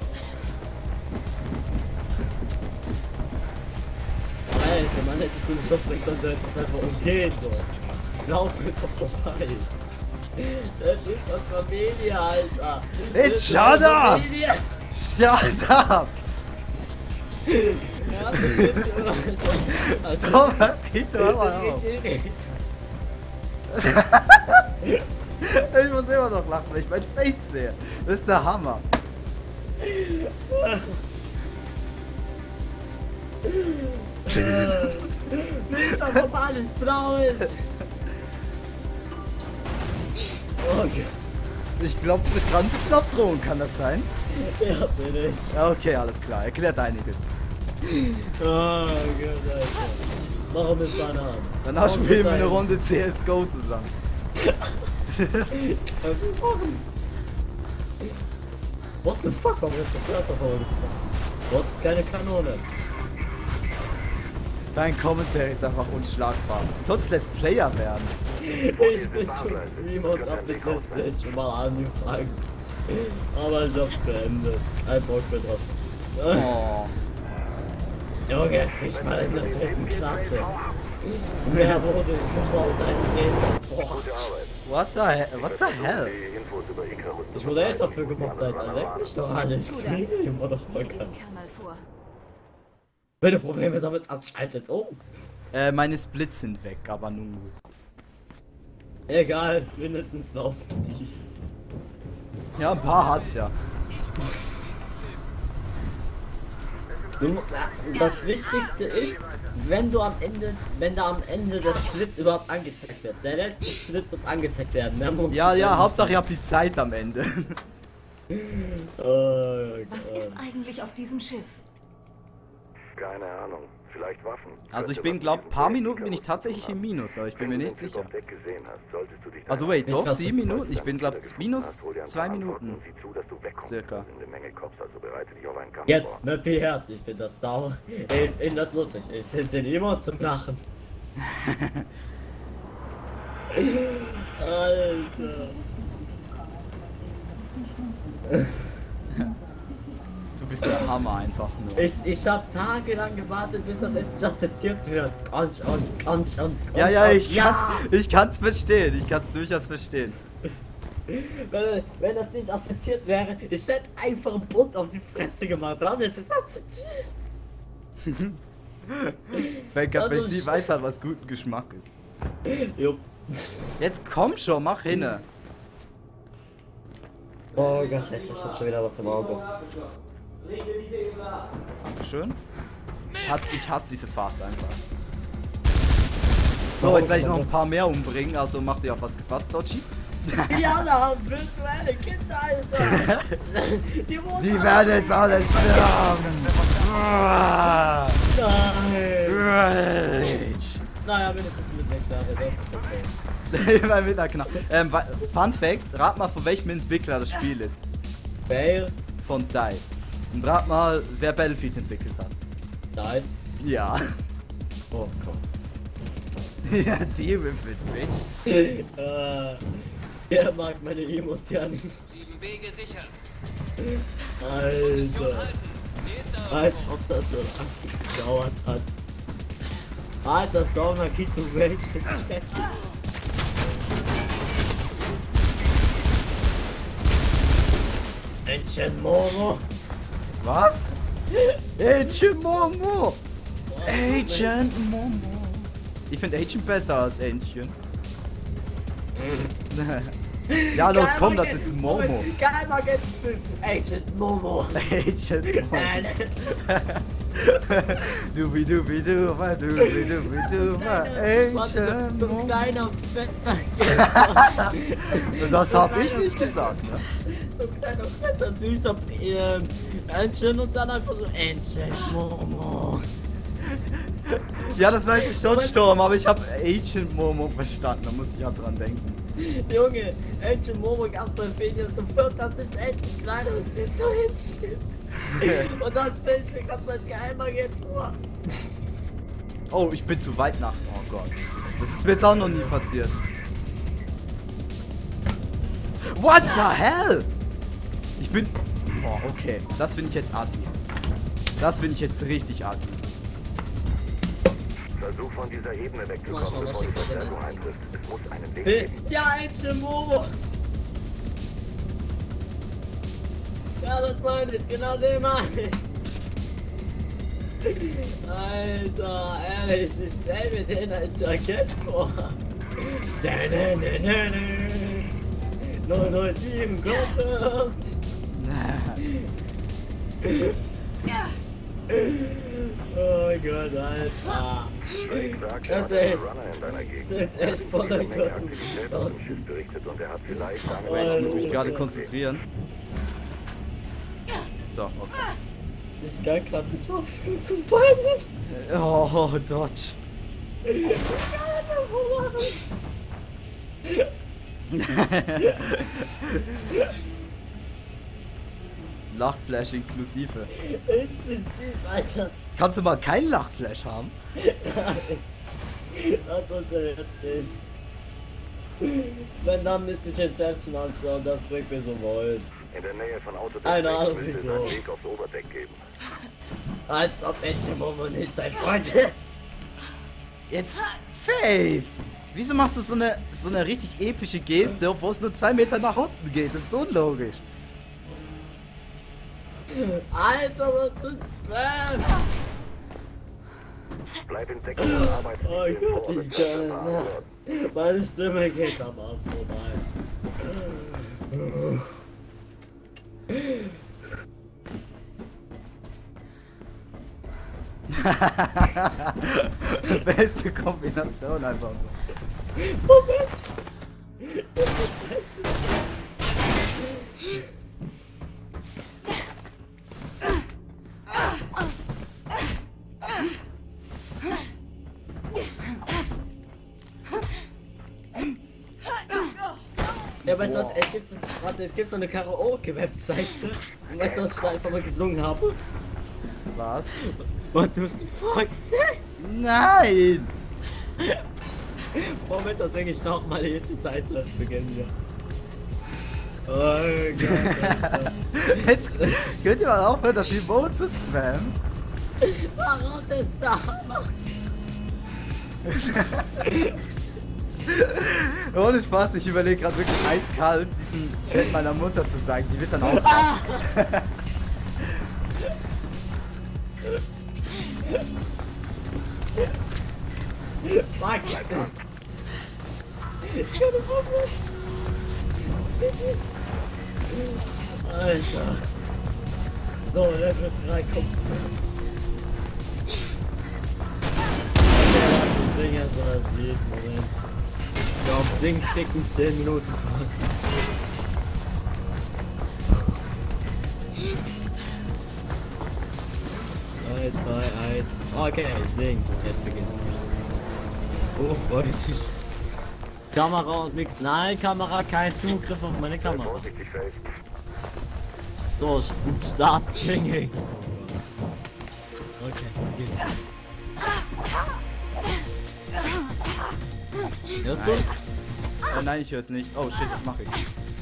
Alter, man hätte es nicht so bringen können, dass es einfach umgeht, so. Lauf einfach vorbei. Das ist das Familie, Alter. It's shut up! Shut up! Ja, das ist so. Stopp, geht doch mal auf. Ich muss immer noch lachen, weil ich mein Face sehe. Das ist der Hammer. Wie ist doch alles braun? Oh Gott. Ich glaube, du bist gerade ein bisschen auf Drohung, kann das sein? Ja, bin ich. Okay, alles klar, erklärt einiges. Oh Gott, Alter. Warum ist Bananen? Danach spielen wir eine Runde C S G O zusammen. What the fuck, warum ist das Wasser vorgekommen? What? Keine Kanone. Dein Kommentar ist einfach unschlagbar. Du sollst Let's Player werden. Ich bin schon Streamer und hab mit Let's Play schon mal angefangen. Aber ich hab's beendet. Ein Bock für drauf. Oh. Junge, ich mal in der dritten Klasse. Mehr wurde ich gebaut als jetzt. Boah. What the hell? What the hell? Ich wurde echt dafür gemobbt, Alter. Leck mich doch an, ich friese immer noch mal Diesen kann. Kerl mal vor. Wenn du Probleme damit abschaltet, oh. Äh, meine Splits sind weg, aber nun gut. Egal, mindestens laufen die. Ja, ein paar hat's ja. Du, das Wichtigste ist, wenn du amEnde, wenn da am Ende des Splits überhaupt angezeigt wird. Der letzte Split muss angezeigt werden. Mehr muss Ja, es ja, nicht Hauptsache ihr habt die Zeit am Ende. Oh Was Gott. ist eigentlich auf diesem Schiff? Keine Ahnung. Vielleicht Waffen. Also ich Könnte bin, was glaub, mit paar diesem Minuten bin ich Projekt tatsächlich im Minus, aber ich bin Wenn mir du nicht den Typ sicher. auf Deck gesehen hast, solltest du dich Also dann- wait, doch, was- sieben Minuten? Ich bin, glaub, Hast, minus hol dir ein zwei paar Antworten Minuten. und sieh zu, dass du wegkommst. Circa. Das sind eine Menge Cops, also bereite dich auf einen Kampf Jetzt, vor. mit P Herz, ich finde das dauer. Ich finde das lustig. Ich finde den immer zum Lachen. Alter. Du bist der Hammer einfach nur. Ich, ich habe tagelang gewartet, bis das endlich akzeptiert wird. Ganz schon, ganz schon. Ja, ja, ich ja. kann's, ich kann's verstehen. Ich kann's durchaus verstehen. Wenn, wenn das nicht akzeptiert wäre, ich hätte einfach einen Bund auf die Fresse gemacht. Dann ist es akzeptiert. Venka Also Fessi ich- weiß halt, was guten Geschmack ist. Jupp. Jetzt komm schon, mach hinne. Oh Gott, jetzt ist schon wieder was im Auge. Schön. Ich hasse, ich hasse diese Fahrt einfach. So, jetzt werde ich noch ein paar mehr umbringen, also mach dir auf was gefasst, Dodgy. Ja, da haben virtuelle Kinder, Alter. Die, wurden Die alle- werden jetzt alle sterben. Nein. Rage. Naja, wenn ich das mit wegklappe, das ist okay. Immer mit einer Knapp. Ähm, wa- Fun Fact, rat mal, von welchem Entwickler das Spiel ist. Fail. Von DICE. Und rat mal, wer Battlefield entwickelt hat. Nice. Ja. Oh Gott. Ja, die würfelt mich. äh, der mag meine Emotionen. Sieben Wege sichern. Alter. Halten. Sie ist da. Als ob das so lange gedauert hat. Alter, Stormer Kid to Rage, das ist heftig. Ancient Momo. Was? Agent Momo! Agent Momo! Ich finde Agent besser als Ancient. Ja, los, komm, das ist Momo. Geheimer Agent Agent Momo. Agent Momo. Nein. Dubi dubi duba, dubi dubi duba, Agent So ein Momo. kleiner, fetter, Das hab ich nicht gesagt, ne? so ein kleiner, fetter, süßer ähm, Ancient und dann einfach so Ancient Momo. Ja, das weiß ich schon, Sturm, aber ich hab Agent Momo verstanden, da muss ich ja dran denken. Junge, Ancient Momo gab bei Fenius zum Viert, das ist echt ein kleiner, süßer Ancient. Und dann stell ich mir ganz als Geheimagent vor. Oh, ich bin zu weit nach. Oh Gott. Das ist mir jetzt auch noch nie passiert. What the hell? Ich bin... Boah, okay. Das finde ich jetzt assi. Das finde ich jetzt richtig assi. Versuch von dieser Ebene Mal wegzukommen, schauen, was bevor die schickt er denn Verstärkung jetzt? eintrifft. Es muss einen Weg geben. Ja, Ancient Momo. Ja, das meine ich, genau den meine ich. Alter, ehrlich, ich stell mir den als Agent vor. null null sieben Gruppe. Oh Gott, Alter. Drake sagt, er Ganz hat einen ehrlich, Runner in deiner Gegend. sind Er hat echt sich voller jede Menge Gott. Aktivität auf dem Schiff berichtet und er hat vielleicht damit Oh, Ich muss mich gerade okay. konzentrieren. So, okay. Ich kann gerade nicht aufstehen zu weinen. Oh, Dodge. Ich kann das Lachflash inklusive. Intensiv, Alter. Kannst du mal keinen Lachflash haben? Das funktioniert nicht. Wenn, dann müsste ich Inception anschauen, das bringt mir so Wollen. In der Nähe von Autodeck Keine Ahnung, müsste es wieso. einen Weg aufs Oberdeck geben. Als ob Ancient Momo nicht dein Freund ist. Jetzt Faith! Wieso machst du so eine so eine richtig epische Geste, obwohl es nur zwei Meter nach unten geht? Das ist so unlogisch. Alter, was ist Spam? Bleib in Deckung und arbeite Oh dich Gott, vor, ich das kann nicht. Meine Stimme geht am Arsch vorbei. Beste Kombination einfach. Moment! Ja, weißt du was, es gibt, so, warte, es gibt so eine Karaoke-Webseite. Und weißt du, was ich da einfach mal gesungen habe? Was? What does the fuck say? Nein! Moment, da singe ich nochmal die erste Seite. Beginnen wir. Oh Gott. Jetzt könnt ihr mal aufhören, das Emote zu spammen. Warum das da? Ohne Spaß, ich überlege gerade wirklich eiskalt, diesen Chat meiner Mutter zu sagen. Die wird dann auch. Ah! Fuck! Alter! So, Level drei kommt. Ich singe erst mal das Lied, Moment. Ich glaube, singen klicken zehn Minuten. drei, zwei, eins. Okay, sing. Jetzt beginnt. Oh, freut dich. Kamera und Mix. Nein, Kamera, kein Zugriff auf meine Kamera. Vorsichtig, Faith. So, Start Singing. Okay, beginnt. Hörst du's? Oh nein, ich höre es nicht. Oh shit, was mache ich?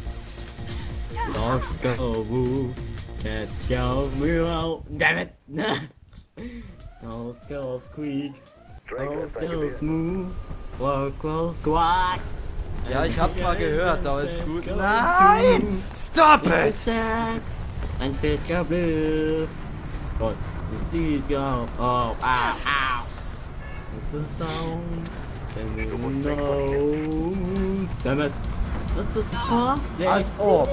Dogs go woo, cats go meow. Damn it! Dogs go squeak, Drake dogs ist ein go Gewehr. smooth, walk go squawk. Ja, ich hab's mal gehört, aber ist gut. Go Nein! Stop smooth. it! Ein Fisch go blue. Gott, du siehst go. Oh, ow, ow. It's a sound. Then you know. Damn it. What the fuck? Als ob.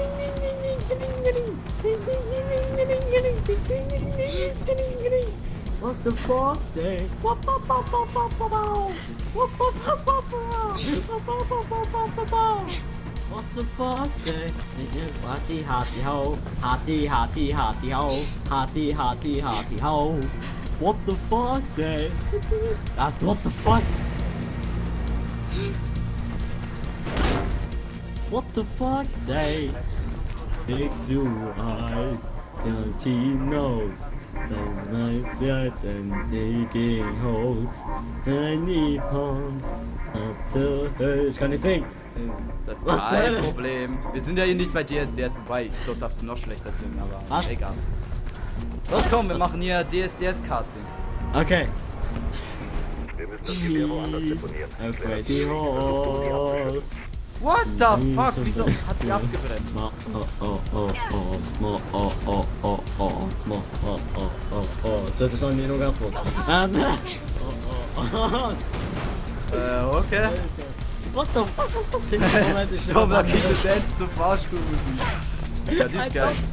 What's the fuck say? What's the fuck say? Hearty, hearty, ho. Hearty, hearty, hearty, ho. Hearty, hearty, hearty, ho. What the fuck say? That's what the fuck. What the fuck say? Big blue eyes, dirty nose, does my eyes and digging holes, tiny palms, up the hill. Ich kann nicht singen. Das ist Was kein soll- Problem. Wir sind ja hier nicht bei D S D S, wobei, dort darfst du noch schlechter singen, aber Was? egal. Los komm, wir machen hier D S D S-Casting. Okay. Wir müssen das Gewehr woanders deponieren. Okay, die Horse. What the fuck? Wieso hat die abgebremst? Oh, oh, oh, oh, oh, small, oh, oh, oh, oh, small, oh, oh, oh, oh. Das hört sich an wie ein Orgasmus. Ähm, oh, oh, oh. Äh, okay. What the fuck ist das denn? Moment, ich Schau mal, diese Dance zum Fahrstuhlmusik. Ja, die ist geil.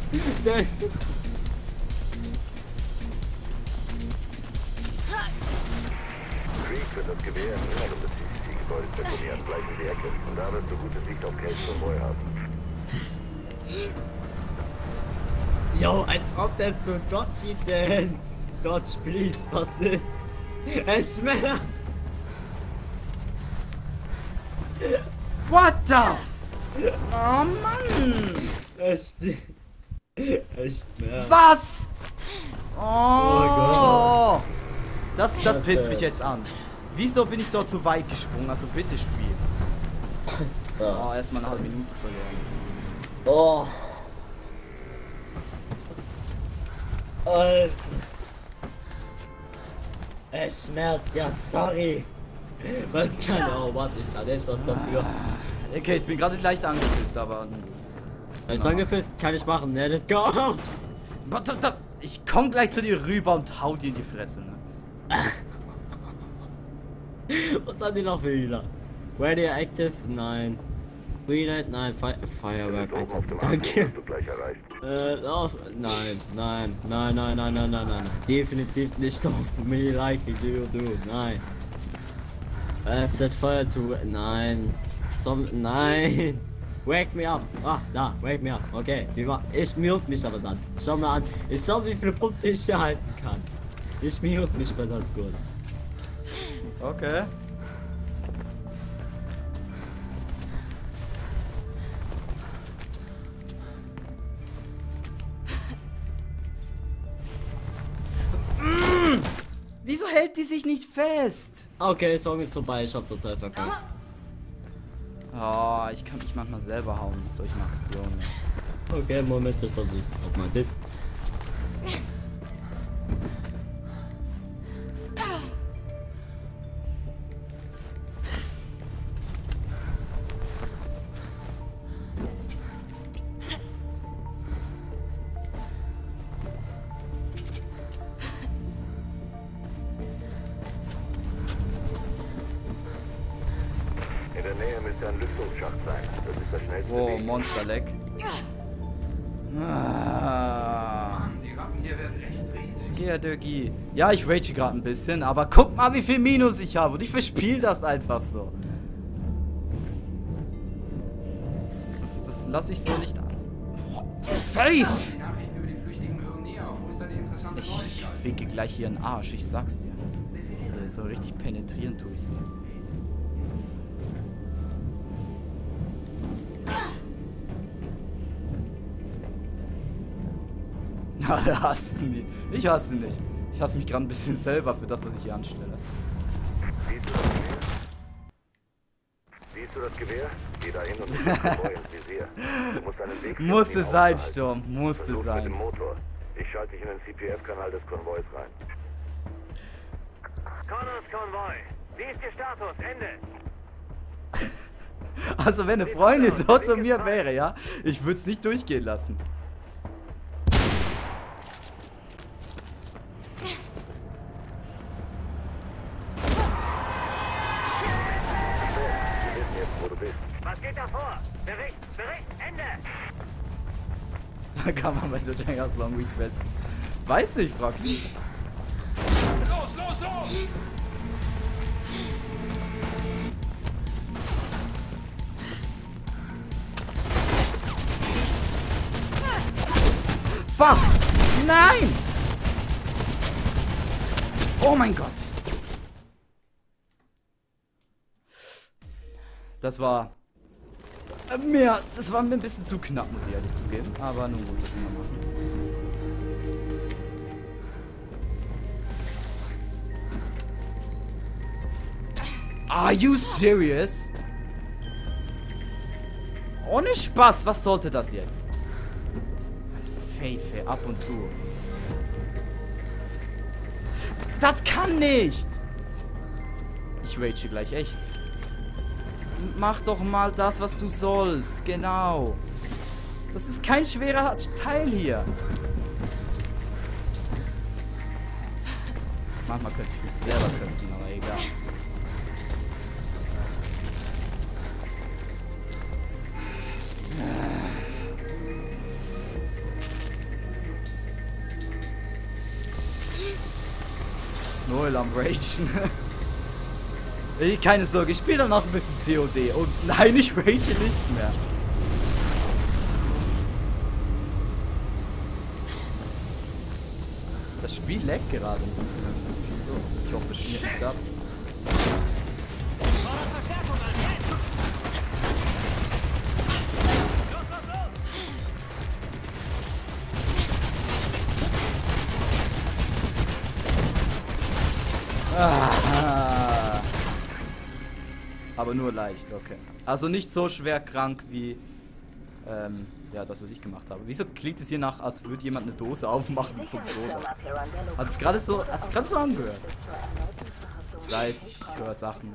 Creek wird das Gewehr in Inneren des C C T-Gebäudes deponieren, gleich in die Ecke. Und da wirst du gute Sicht auf Case und Moy haben. Yo, als ob der so Dodgy Dance. Dodge, please, was ist? Es schmeckt. What the? Oh Mann! Es steht. Es schmeckt. Was? Oh, Gott. Das, das pisst mich jetzt an. Wieso bin ich dort zu weit gesprungen? Also bitte Spiel. Oh, erstmal eine halbe Minute verloren. Oh. Alter. Es schmerzt, ja, sorry. Was kann oh, warte, ich kann echt was dafür. Okay, ich bin gerade leicht angepisst, aber na gut. Ich bin angepisst, kann ich machen, let it go. Warte, warte. Ich komm gleich zu dir rüber und hau dir in die Fresse, ne? Was haben die noch für Hila? Radioactive? Nein. Greenlight? Nein. Fi Feuerwerk? Oben auf dem Danke. Arm, du gleich erreicht. Äh, lauf. Nein, nein, nein, nein, nein, nein, nein, nein. Definitiv nicht auf me like you do. Nein. Äh, set fire to. Nein. Some. Nein. Wake me up. Ah, da. Wake me up. Okay. Wie war? Ich mute mich aber dann. Schau mal an. Ich schau, wie viele Punkte ich hier halten kann. Ich mute mich mal ganz kurz. Okay. Wieso hält die sich nicht fest? Okay, Song ist vorbei, ich hab total verkackt. Oh, ich kann mich manchmal selber hauen mit solchen Aktionen. Okay, Moment, ich versuch's noch mal bis. In der Nähe müsste ein Lüftungsschacht sein. Das ist der schnellste Oh, Weg. Monsterleck. Ah. Die Ratten hier werden echt riesig. Was geht, Dögi? Ja, ich rage gerade ein bisschen, aber guck mal, wie viel Minus ich habe. Und ich verspiele das einfach so. Das, das, das lasse ich so nicht an. Faith! Die Nachrichten über die Flüchtigen hören nie auf. Wo ist da die interessante Ich Neuigkeit? ficke gleich hier einen Arsch, ich sag's dir. So, so richtig penetrieren tue ich sie. Na, der hasst ihn nicht. Ich hasse ihn nicht. Ich hasse mich gerade ein bisschen selber für das, was ich hier anstelle. Siehst du das Gewehr? Siehst du das Gewehr? Geh da hin und nimm das Konvoi ins Visier. Du musst einen Weg finden, Musste ihn sein, aufzuhalten. Sturm. Musste Versuch's mit sein. dem Motor. Ich schalte dich in den C P F-Kanal des Konvois rein. Connors Konvoi. Wie ist der Status? Ende. Also wenn eine Freundin so zu mir wäre, ja, ich würde es nicht durchgehen lassen. Wir wissen jetzt, wo du bist. Was geht da vor? Bericht, Bericht, Ende! Da kann man bei Dojangers Long requesten. Weiß nicht, frag mich. Los, los, los! Fuck! Nein! Oh mein Gott! Das war äh, mehr, das war mir ein bisschen zu knapp, muss ich ehrlich zugeben. Aber nun gut, das will man machen. Are you serious? Ohne Spaß, was sollte das jetzt? Fefe, ab und zu. Das kann nicht! Ich rage gleich echt. Mach doch mal das, was du sollst. Genau. Das ist kein schwerer Teil hier. Manchmal könnte ich mich selber köpfen, aber egal. Null am Ragen. Ey, keine Sorge, ich spiele dann noch ein bisschen C O D. Und nein, ich rage nicht mehr. Das Spiel laggt gerade ein bisschen. Das ist nicht so. Ich hoffe, es schmiert nicht ab. Ah. Aber nur leicht, okay. Also nicht so schwer krank wie ähm, ja, das, was ich gemacht habe. Wieso klingt es hier nach, als würde jemand eine Dose aufmachen von Soda? Hat es gerade so, hat es gerade so angehört? Ich weiß, ich höre Sachen.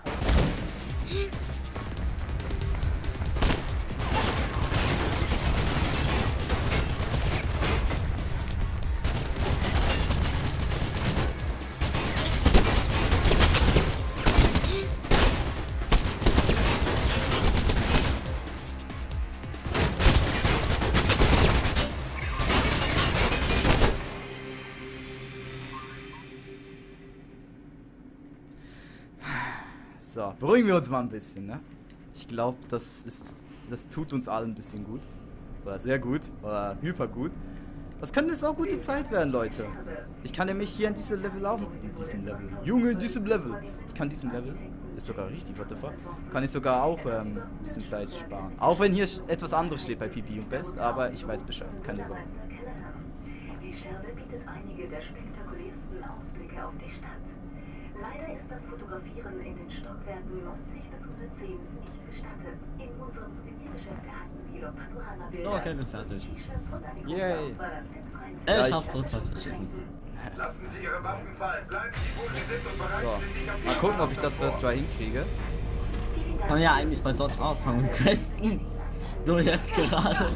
So, beruhigen wir uns mal ein bisschen, ne? Ich glaube, das ist, das tut uns allen ein bisschen gut. Oder sehr gut. Oder hyper gut. Das könnte eine auch gute Zeit werden, Leute. Ich kann nämlich hier in diesem Level auch... In diesem Level. Junge, in diesem Level. Ich kann diesem Level... Ist sogar richtig, what the fuck? Kann ich sogar auch ähm, ein bisschen Zeit sparen. Auch wenn hier etwas anderes steht bei P B und Best, aber ich weiß Bescheid. Keine Sorge. Die Scherbe bietet einige der spektakulärsten Ausblicke auf die Stadt. Leider ist das Fotografieren in den Stockwerken neunzig bis hundertzehn nicht gestattet. In unserem Souvenirgeschäft erhalten viele Panoramabilder, Oh, okay, bin fertig. T-Shirts und eine Yay. große Auswahl an fettfreien Äh, ich ich- hab's total verschissen. Lassen Sie Ihre Waffen fallen. Bleiben Sie, wo Sie sind und bereit So, sind, sich auf die mal gucken, ob ich das Verhandlung First Try hinkriege. Kann ja eigentlich bei Dodge ausfangen. Questen. So jetzt gerade.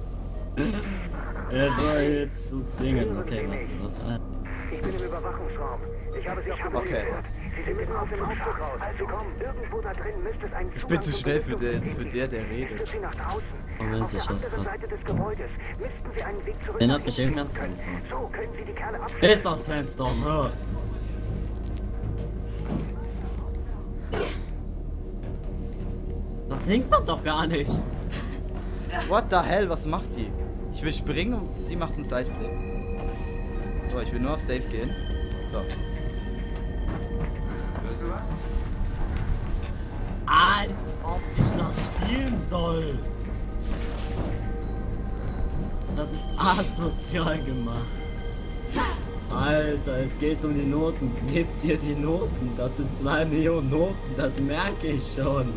Ja, so jetzt zu singen. Okay, warte, was war? Ich bin im Überwachungsraum. Ich habe sie auf dem Okay. geführt. Sie sind mitten aus dem Aufzug raus. Also komm, irgendwo da drin müsste es einen Ich bin zu schnell für den, für der, der Ich redet. führe sie nach draußen. Moment, Auf ich der schaff's anderen grad. Seite des Gebäudes müssten sie einen Weg zurück Den nach hat mich hinten irgendwann finden können. Sandstorm. So können sie die Kerle abschießen. Ist das Sandstorm, hör. Das singt man doch gar nicht. What the hell, was macht die? Ich will springen und die macht einen Sideflip. So, ich will nur auf Safe gehen. So. Hörst du was? Als ob ich das spielen soll. Das ist asozial gemacht. Alter, es geht um die Noten. Gib dir die Noten. Das sind zwei Millionen Noten. Das merke ich schon.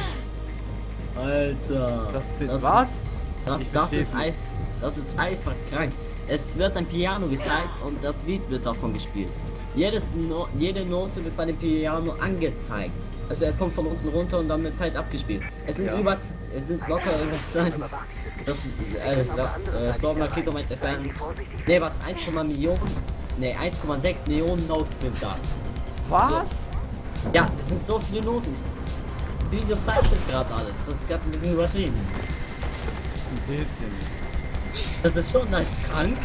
Alter. Das sind was? Ist, das, Ich das, versteh's ist nicht. ein, das ist einfach krank. Es wird ein Piano gezeigt und das Lied wird davon gespielt. Jedes no jede Note wird bei dem Piano angezeigt. Also es kommt von unten runter und dann wird halt abgespielt. Es sind Ja. über, es sind locker über zwei. Das, äh, äh, Storm Keto meint, es werden, ne, was, eins Komma Millionen, ne, eins Komma sechs Millionen Notes sind das. Was? Ja, das sind so viele Noten. Das Video zeigt das gerade alles. Das ist gerade ein bisschen übertrieben. Ein bisschen. Das ist schon leicht krank.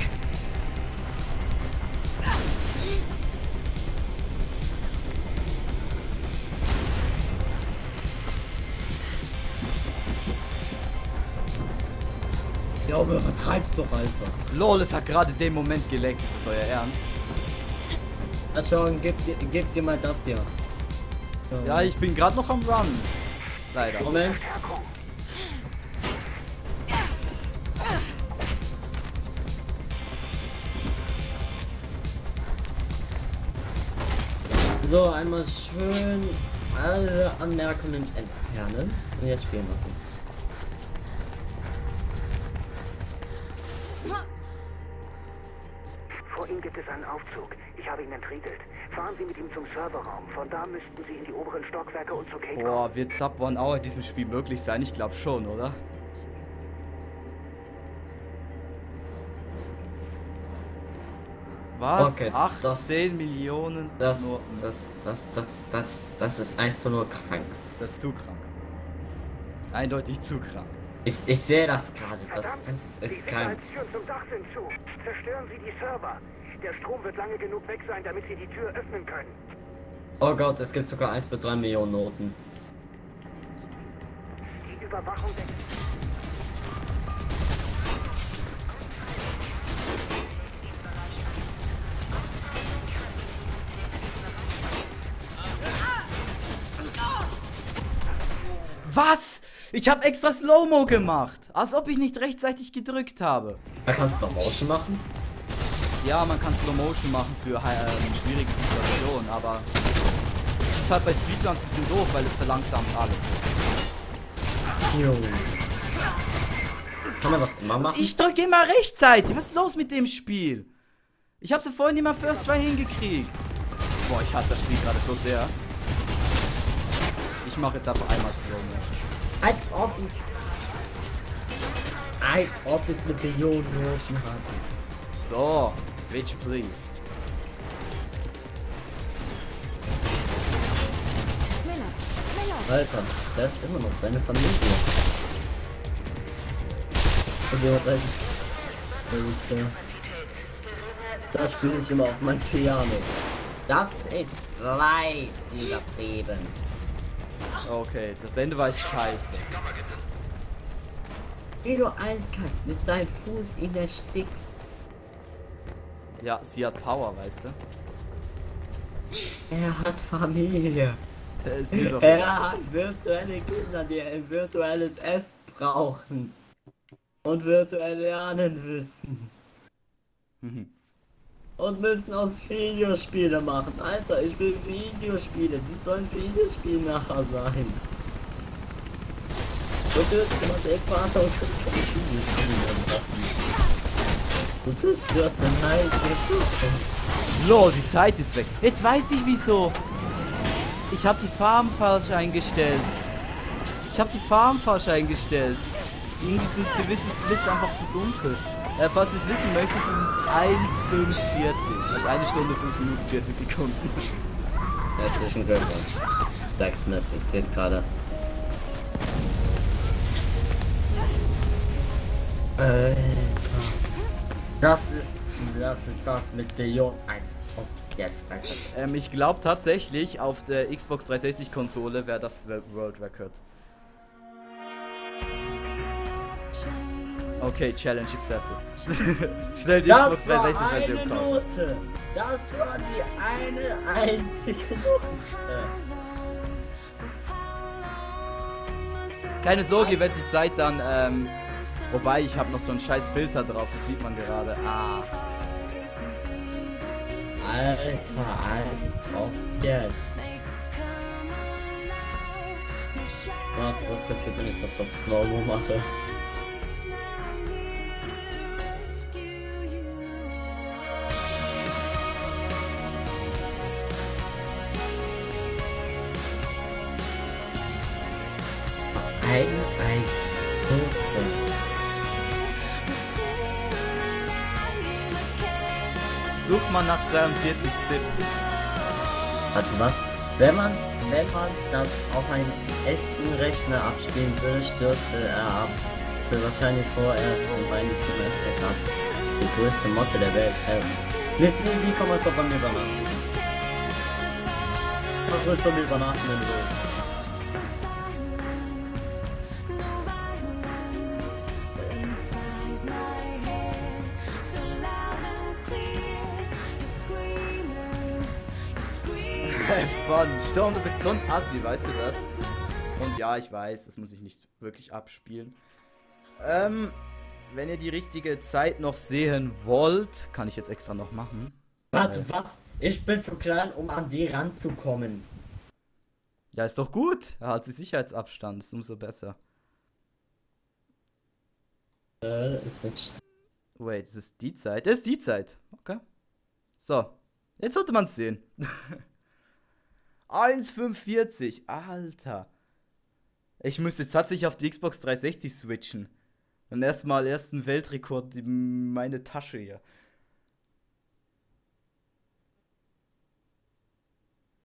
Ja, aber übertreib's doch, Alter. Lol, es hat gerade den Moment geleckt. Ist das euer Ernst? Na schon, gib, dir- gib dir mal das hier. Ja, ich bin gerade noch am Run. Leider. Moment. So, einmal schön alle Anmerkungen entfernen und jetzt spielen lassen. Vor ihm gibt es einen Aufzug. Ich habe ihn entriegelt. Fahren Sie mit ihm zum Serverraum. Von da müssten Sie in die oberen Stockwerke und zu Kate kommen. Boah, wird Sub One Hour in diesem Spiel möglich sein? Ich glaube schon, oder? Was? Okay, achtzehn Millionen Das, Noten. das, das, das, das, das ist einfach nur krank. Das ist zu krank. Eindeutig zu krank. Ich, ich sehe das gerade, das, Verdammt! das Die ist krank. Sicherheitstüren zum Dach sind zu. Zerstören Sie die Server. Der Strom wird lange genug weg sein, damit Sie die Tür öffnen können. Oh Gott, es gibt sogar eins bis drei Millionen Noten. Die Überwachung der... Was? Ich habe extra Slow-Mo gemacht. Als ob ich nicht rechtzeitig gedrückt habe. Da kannst du noch Motion machen? Ja, man kann Slow-Motion machen für äh, schwierige Situationen, aber das ist halt bei Speedruns ein bisschen doof, weil es verlangsamt alles. Jo. Kann man das immer machen? Ich drücke immer rechtzeitig. Was ist los mit dem Spiel? Ich habe sie vorhin immer First Try hingekriegt. Boah, ich hasse das Spiel gerade so sehr. Ich mache jetzt einfach einmal Slow-Mo. Als ob es... Als ob es eine Billion Noten hat. So, bitch please. Schneller, schneller. Alter, der hat immer noch seine Familie. Also, Alter. Alter. Das spiele ich immer auf mein Piano. Das ist weit übertrieben. Okay, das Ende war jetzt scheiße. Wie du eins kannst, mit deinem Fuß ihn erstickst. Ja, sie hat Power, weißt du? Er hat Familie. Der ist mir doch Er hat virtuelle Kinder, die ein virtuelles Essen brauchen. Und virtuell lernen müssen. und müssen aus Videospiele machen. Alter, ich will Videospiele. Die sollen Videospiele nachher sein. Bitte, der Vater und keine Videospiele machen. Du zerstörst den Heil. Lol, die Zeit ist weg. Jetzt weiß ich wieso. Ich habe die Farm falsch eingestellt. Ich habe die Farm falsch eingestellt. Irgendwie sind gewisse Splits einfach zu dunkel. Äh, falls ihr es wissen möchtet, ist es eins fünf vierzig. Also eine Stunde, fünf Minuten, vierzig Sekunden. Herzlichen Glückwunsch. Blacksmith, ich sehe es gerade. Äh, das ist, das ist das mit der Jo eins. Jetzt, ähm, ich glaube tatsächlich, auf der Xbox dreihundertsechzig Konsole wäre das World Record. Okay, Challenge accepted. Schnell die das Xbox dreihundertsechzig Version eine kaufen. Note. Das war die eine einzige Note. Keine Sorge, wird die Zeit dann, ähm, wobei ich habe noch so einen scheiß Filter drauf, das sieht man gerade. Ah. Alter, als ob's jetzt. Warte, was passiert, wenn ich das auf Slow-Mo mache? Ein, eins, fünf. Sucht man nach zweiundvierzig Zips. Also was? Wenn man, wenn man das auf einen echten Rechner abspielen würde, stürzte er ab. Für wahrscheinlich vorerst und eine Semester hat. Die größte Motte der Welt. Äh, wissen Sie, wie kann man doch bei mir übernachten? Was willst du bei mir übernachten, wenn du willst? Von Sturm, du bist so ein Assi, weißt du das? Und ja, ich weiß, das muss ich nicht wirklich abspielen. Ähm, wenn ihr die richtige Zeit noch sehen wollt, kann ich jetzt extra noch machen. Warte, was? Ich bin zu klein, um an die ranzukommen. Ja, ist doch gut. Er hat die Sicherheitsabstand, ist umso besser. Äh, es wird. Wait, das ist die Zeit? Das ist die Zeit. Okay. So, jetzt sollte man es sehen. eins fünfundvierzig, Alter. Ich müsste jetzt tatsächlich auf die Xbox dreihundertsechzig switchen. Und erstmal ersten Weltrekord in meine Tasche hier.